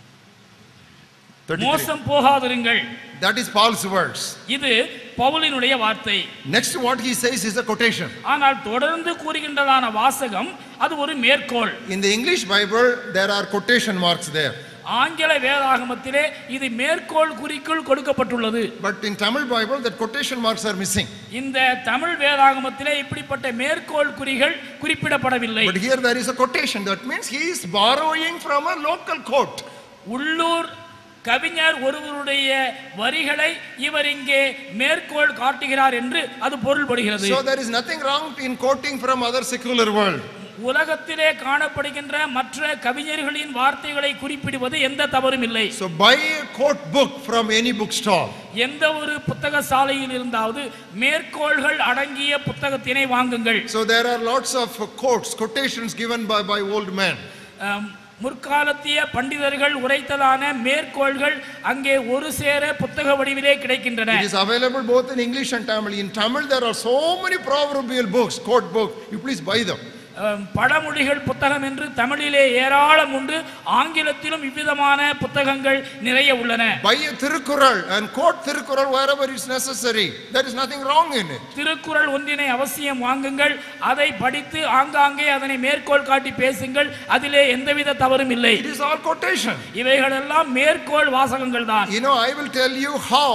மோசம் போகாதிருங்கள். That is Paul's words. இது பவுலினுடைய வார்த்தை. Next what he says is a quotation. ஆனால் தொடர்ந்து கூறுகின்றதான வாசகம் அது ஒரு மேற்கோள். In the English Bible there are quotation marks there. ஆங்கில வேதாகமத்திலே இது மேற்கோள் குறிக்குள் கொடுக்கப்பட்டுள்ளது. But in Tamil Bible that quotation marks are missing. இந்த தமிழ் வேதாகமத்திலே இப்படிப்பட்ட மேற்கோள் குறிகள் குறிப்பிடப்படவில்லை. But here there is a quotation. That means he is borrowing from a local quote. உள்ளூர் கவிஞர் ஒருவருடைய வரிகளை இவர் இங்கே மேற்கோள் காட்டுகிறார் என்று அது பொருள்படுகிறது. So there is nothing wrong in quoting from other secular world. உலகத்திலே காணப்படுகின்ற மற்ற கவிஞர்களின் வார்த்தைகளை குறிப்பிடுவது எந்த தவறும் இல்லை. So buy a quote book from any bookstore. எந்த ஒரு புத்தக சாலையில் இருந்தாவது மேற்கோள்கள் அடங்கிய புத்தகத்தினை வாங்குங்கள். So there are lots of quotes, quotations given by by old men. முற்காலத்திய பண்டிதர்கள் உரைத்தலான மேற்கோள்கள் அங்கே ஒரு சேர புத்தக வடிவிலே கிடைக்கின்றன. It is available both in English and Tamil. In Tamil there are so many proverbial books, quote book. You please buy them. பழமொழிகள் புத்தகம் என்று தமிழிலே ஏராளம் உண்டு, ஆங்கிலத்திலும் இவ்விதமான புத்தகங்கள் நிறைய உள்ளன. Buy a Thirukkural and quote Thirukkural wherever it's necessary. There is nothing wrong in it. Thirukkural ஒன்றினை அவசியம் வாங்குங்கள், அதை படித்து ஆங்காங்கே அதனை மேற்கோள் காட்டி பேசுங்கள், அதிலே எந்தவித தவறும் இல்லை. It is all quotation. இவைகள் எல்லாம் மேற்கோள் வாசகங்கள் தான். You know, I will tell you how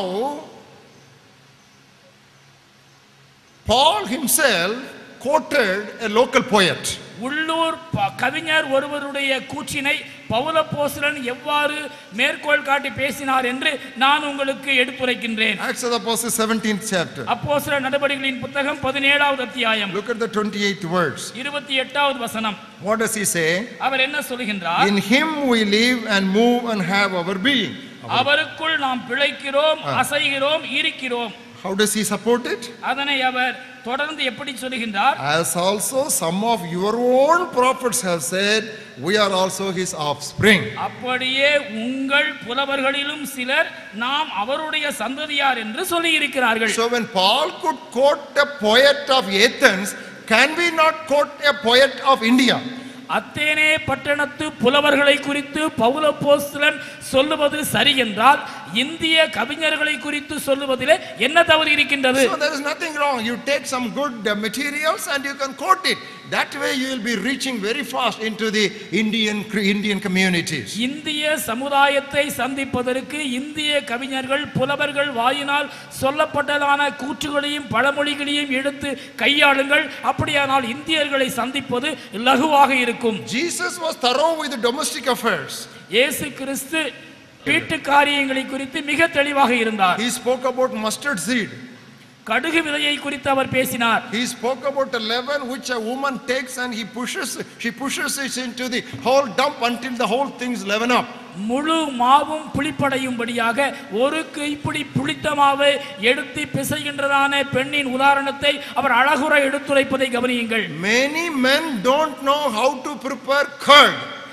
Paul himself quoted a local poet. உள்ளூர் கவிஞர் ஒருவருடைய கூற்றினை பவுலப்போஸ்தலன் எவ்வாறு மேற்கோள் காட்டி பேசினார் என்று நான் உங்களுக்கு எடுத்துரைக்கின்றேன். Acts of the Apostles seventeenth chapter. அப்போஸ்தலர் நடபடிகளின் புத்தகம் பதினேழாவது அத்தியாயம். Look at the twenty-eighth words. இருபத்தி எட்டாவது வசனம். What does he say? அவர் என்ன சொல்கிறார்? In him we live and move and have our being. அவருக்குள் நாம் பிழைக்கிறோம், அசைகிறோம், இருக்கிறோம். How does he support it? அதனை அவர் தொடர்ந்து எப்படி சொல்கிறார்? As also some of your own prophets have said, we are also his offspring. அப்படியே உங்கள் புலவர்களிலும் சிலர் நாம் அவருடைய சந்ததியார் என்று சொல்லி இருக்கிறார்கள். So when Paul could quote a poet of Athens, can we not quote a poet of India? அத்தேனே பட்டணத்து புலவர்களை குறித்து பவுலப்போஸ்தலன் சொல்லுவது சரி என்றால் இந்திய கவிஞர்களை குறித்து சொல்லுவதிலே என்ன தவறு இருக்கின்றது? So there is nothing wrong. You take some good materials and you can quote it. That way you will be reaching very fast into the Indian Indian communities. இந்திய சமுதாயத்தை சந்திப்பதற்கு இந்திய கவிஞர்கள் புலவர்கள் வாயினால் சொல்லப்பட்டதான கூற்றுகளையும் பழமொழிகளையும் எடுத்து கையாளுங்கள். அப்படியானால் இந்தியர்களை சந்திப்பது இலகுவாக இருக்கும். Jesus was thorough with the domestic affairs. இயேசு கிறிஸ்து வீட்டு காரியங்களை குறித்து மிக தெளிவாக இருந்தார். He spoke about mustard seed. கடுகு விதையை குறித்து அவர் பேசினார். He spoke about a leaven which a woman takes and he pushes she pushes it into the whole dump until the whole things leaven up. முழு மாவும் புளிப்படையும்படியாக ஒரு கைப்பிடி புளித்த மாவை எடுத்து பிசைகின்றதான பெண்ணின் உதாரணத்தை அவர் அழகுற எடுத்துரைப்பதை கவனியுங்கள். Many men don't know how to prepare curd.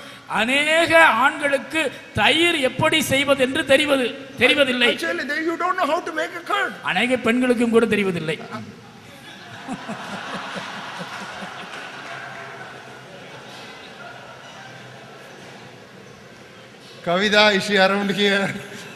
அநேக ஆண்களுக்கு தயிர் எப்படி செய்வது என்று தெரிவது தெரிவதில்லை. Actually you don't know how to make a curd. அநேக பெண்களுக்கும் கூட தெரிவதில்லை. Kavita, is she around here?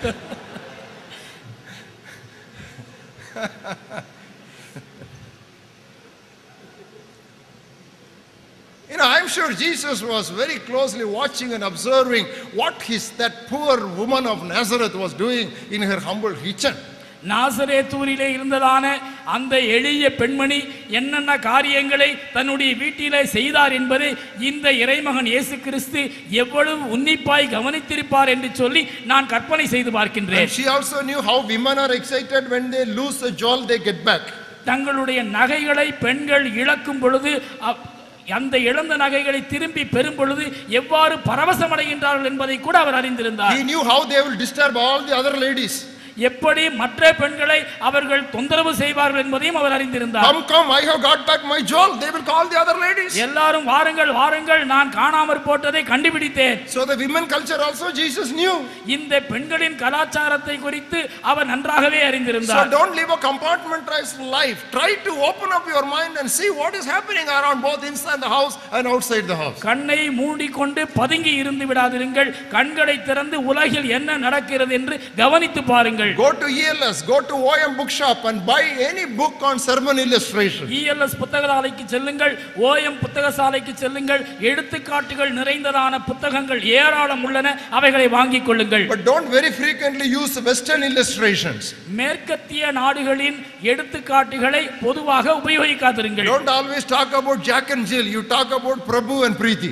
You know, I'm sure Jesus was very closely watching and observing what his that poor woman of Nazareth was doing in her humble kitchen. நாசரேத்தூரிலே இருந்ததான அந்த எளிய பெண்மணி என்னென்ன காரியங்களை தன்னுடைய வீட்டிலே செய்தார் என்பதை இந்த இறைமகன் இயேசு கிறிஸ்து எவ்வளவு உன்னிப்பாய் கவனித்திருப்பார் என்று சொல்லி நான் கற்பனை செய்து பார்க்கின்றேன். She also knew how women are excited when they lose a jewel they get back. தங்களுடைய நகைகளை பெண்கள் இழக்கும் பொழுது அந்த இழந்த நகைகளை திரும்பி பெறும் பொழுது எவ்வாறு பரவசம் அடைகின்றார்கள் என்பதை கூட அவர் அறிந்திருந்தார். He knew how they will disturb all the other ladies. எப்படி மற்ற பெண்களை அவர்கள் தொந்தரவு செய்வார்கள் என்பதையும் அவர் அறிந்திருந்தார். Come come, I have got back my jewel. They will call the other ladies. எல்லாரும் வாருங்கள் வாருங்கள், நான் காணாமற் போட்டதை கண்டுபிடித்தேன். So the women culture also Jesus knew. இந்த பெண்களின் கலாச்சாரத்தை குறித்து அவர் நன்றாகவே அறிந்திருந்தார். So don't live a compartmentalized life. Try to open up your mind and see what is happening around both inside the house and outside the house. கண்ணை மூடிக்கொண்டு பதுங்கி இருந்து விடாதிருங்கள். கண்களை திறந்து உலகில் என்ன நடக்கிறது என்று கவனித்து பாருங்கள். Go to E L S, go to O M bookshop and buy any book on sermon illustration. E L S புத்தகசாலைக்கு செல்லுங்கள், O M புத்தகசாலைக்கு செல்லுங்கள், எடுத்துக்காட்டுகள் நிறைந்ததான புத்தகங்கள் ஏராளம் உள்ளன, அவைகளை வாங்கிக் கொள்ளுங்கள். But don't very frequently use western illustrations. மேற்கத்திய நாடுகளின் எடுத்துக்காட்டுகளை பொதுவாக உபயோகிக்காதிருங்கள். Don't always talk about Jack and Jill, you talk about Prabhu and Preeti.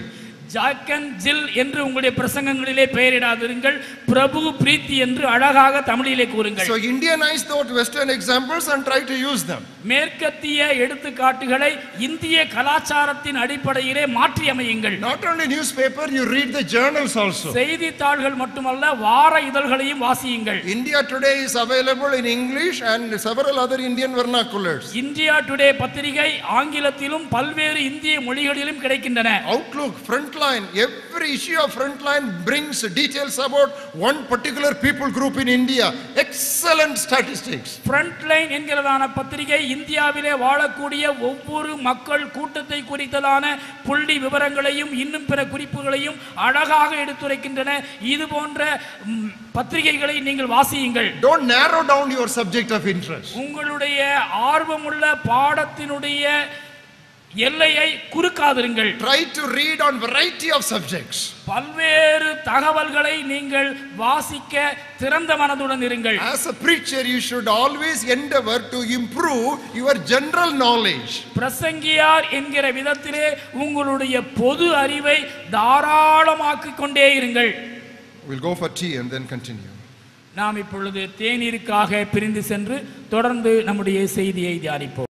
Jack and Jill என்று உங்களுடைய பிரசங்கங்களிலே பெயரிடாதிருங்கள், பிரபு பிரீத்தி என்று அழகாக தமிழிலே கூறுங்கள். So Indianize those Western examples and try to use them. மேற்கத்திய எடுத்துக்காட்டுகளை இந்திய கலாச்சாரத்தின் அடிப்படையிலே மாற்றி அமையுங்கள். Not only newspaper, you read the journals also. செய்தித்தாள்கள் மட்டுமல்ல, வார இதழ்களையும் வாசியுங்கள். India Today is available in English and several other Indian vernaculars. India Today பத்திரிகை ஆங்கிலத்திலும் பல்வேறு இந்திய மொழிகளிலும் கிடைக்கின்றன. Outlook, Frontline, every issue of Frontline brings details about one particular people group in India. Excellent statistics. Frontline என்கிறதான பத்திரிகை இந்தியாவிலே வாழக்கூடிய ஒவ்வொரு மக்கள் கூட்டத்தை குறித்ததான புள்ளி விவரங்களையும் இன்னும் பிற குறிப்புகளையும் அழகாக எடுத்துரைக்கின்றன. இது போன்ற பத்திரிகைகளை நீங்கள் வாசியுங்கள். Don't narrow down your subject of interest. உங்களுடைய ஆர்வமுள்ள பாடத்தினுடைய எல்லையை குறுக்காதிருங்கள். Try to read on variety of subjects. பல்வேறு தகவல்களை நீங்கள் வாசிக்க திறந்த மனதுடன் இருங்கள். As a preacher, you should always endeavor to improve your general knowledge. பிரசங்கியார் என்கிற விதத்திலே உங்களுடைய பொது அறிவை தாராளமாக்கிக் கொண்டே இருங்கள். We'll go for tea and then continue. நாம் இப்பொழுது தேநீருக்காக பிரிந்து சென்று தொடர்ந்து நம்முடைய செய்தியை தியானிப்போம்.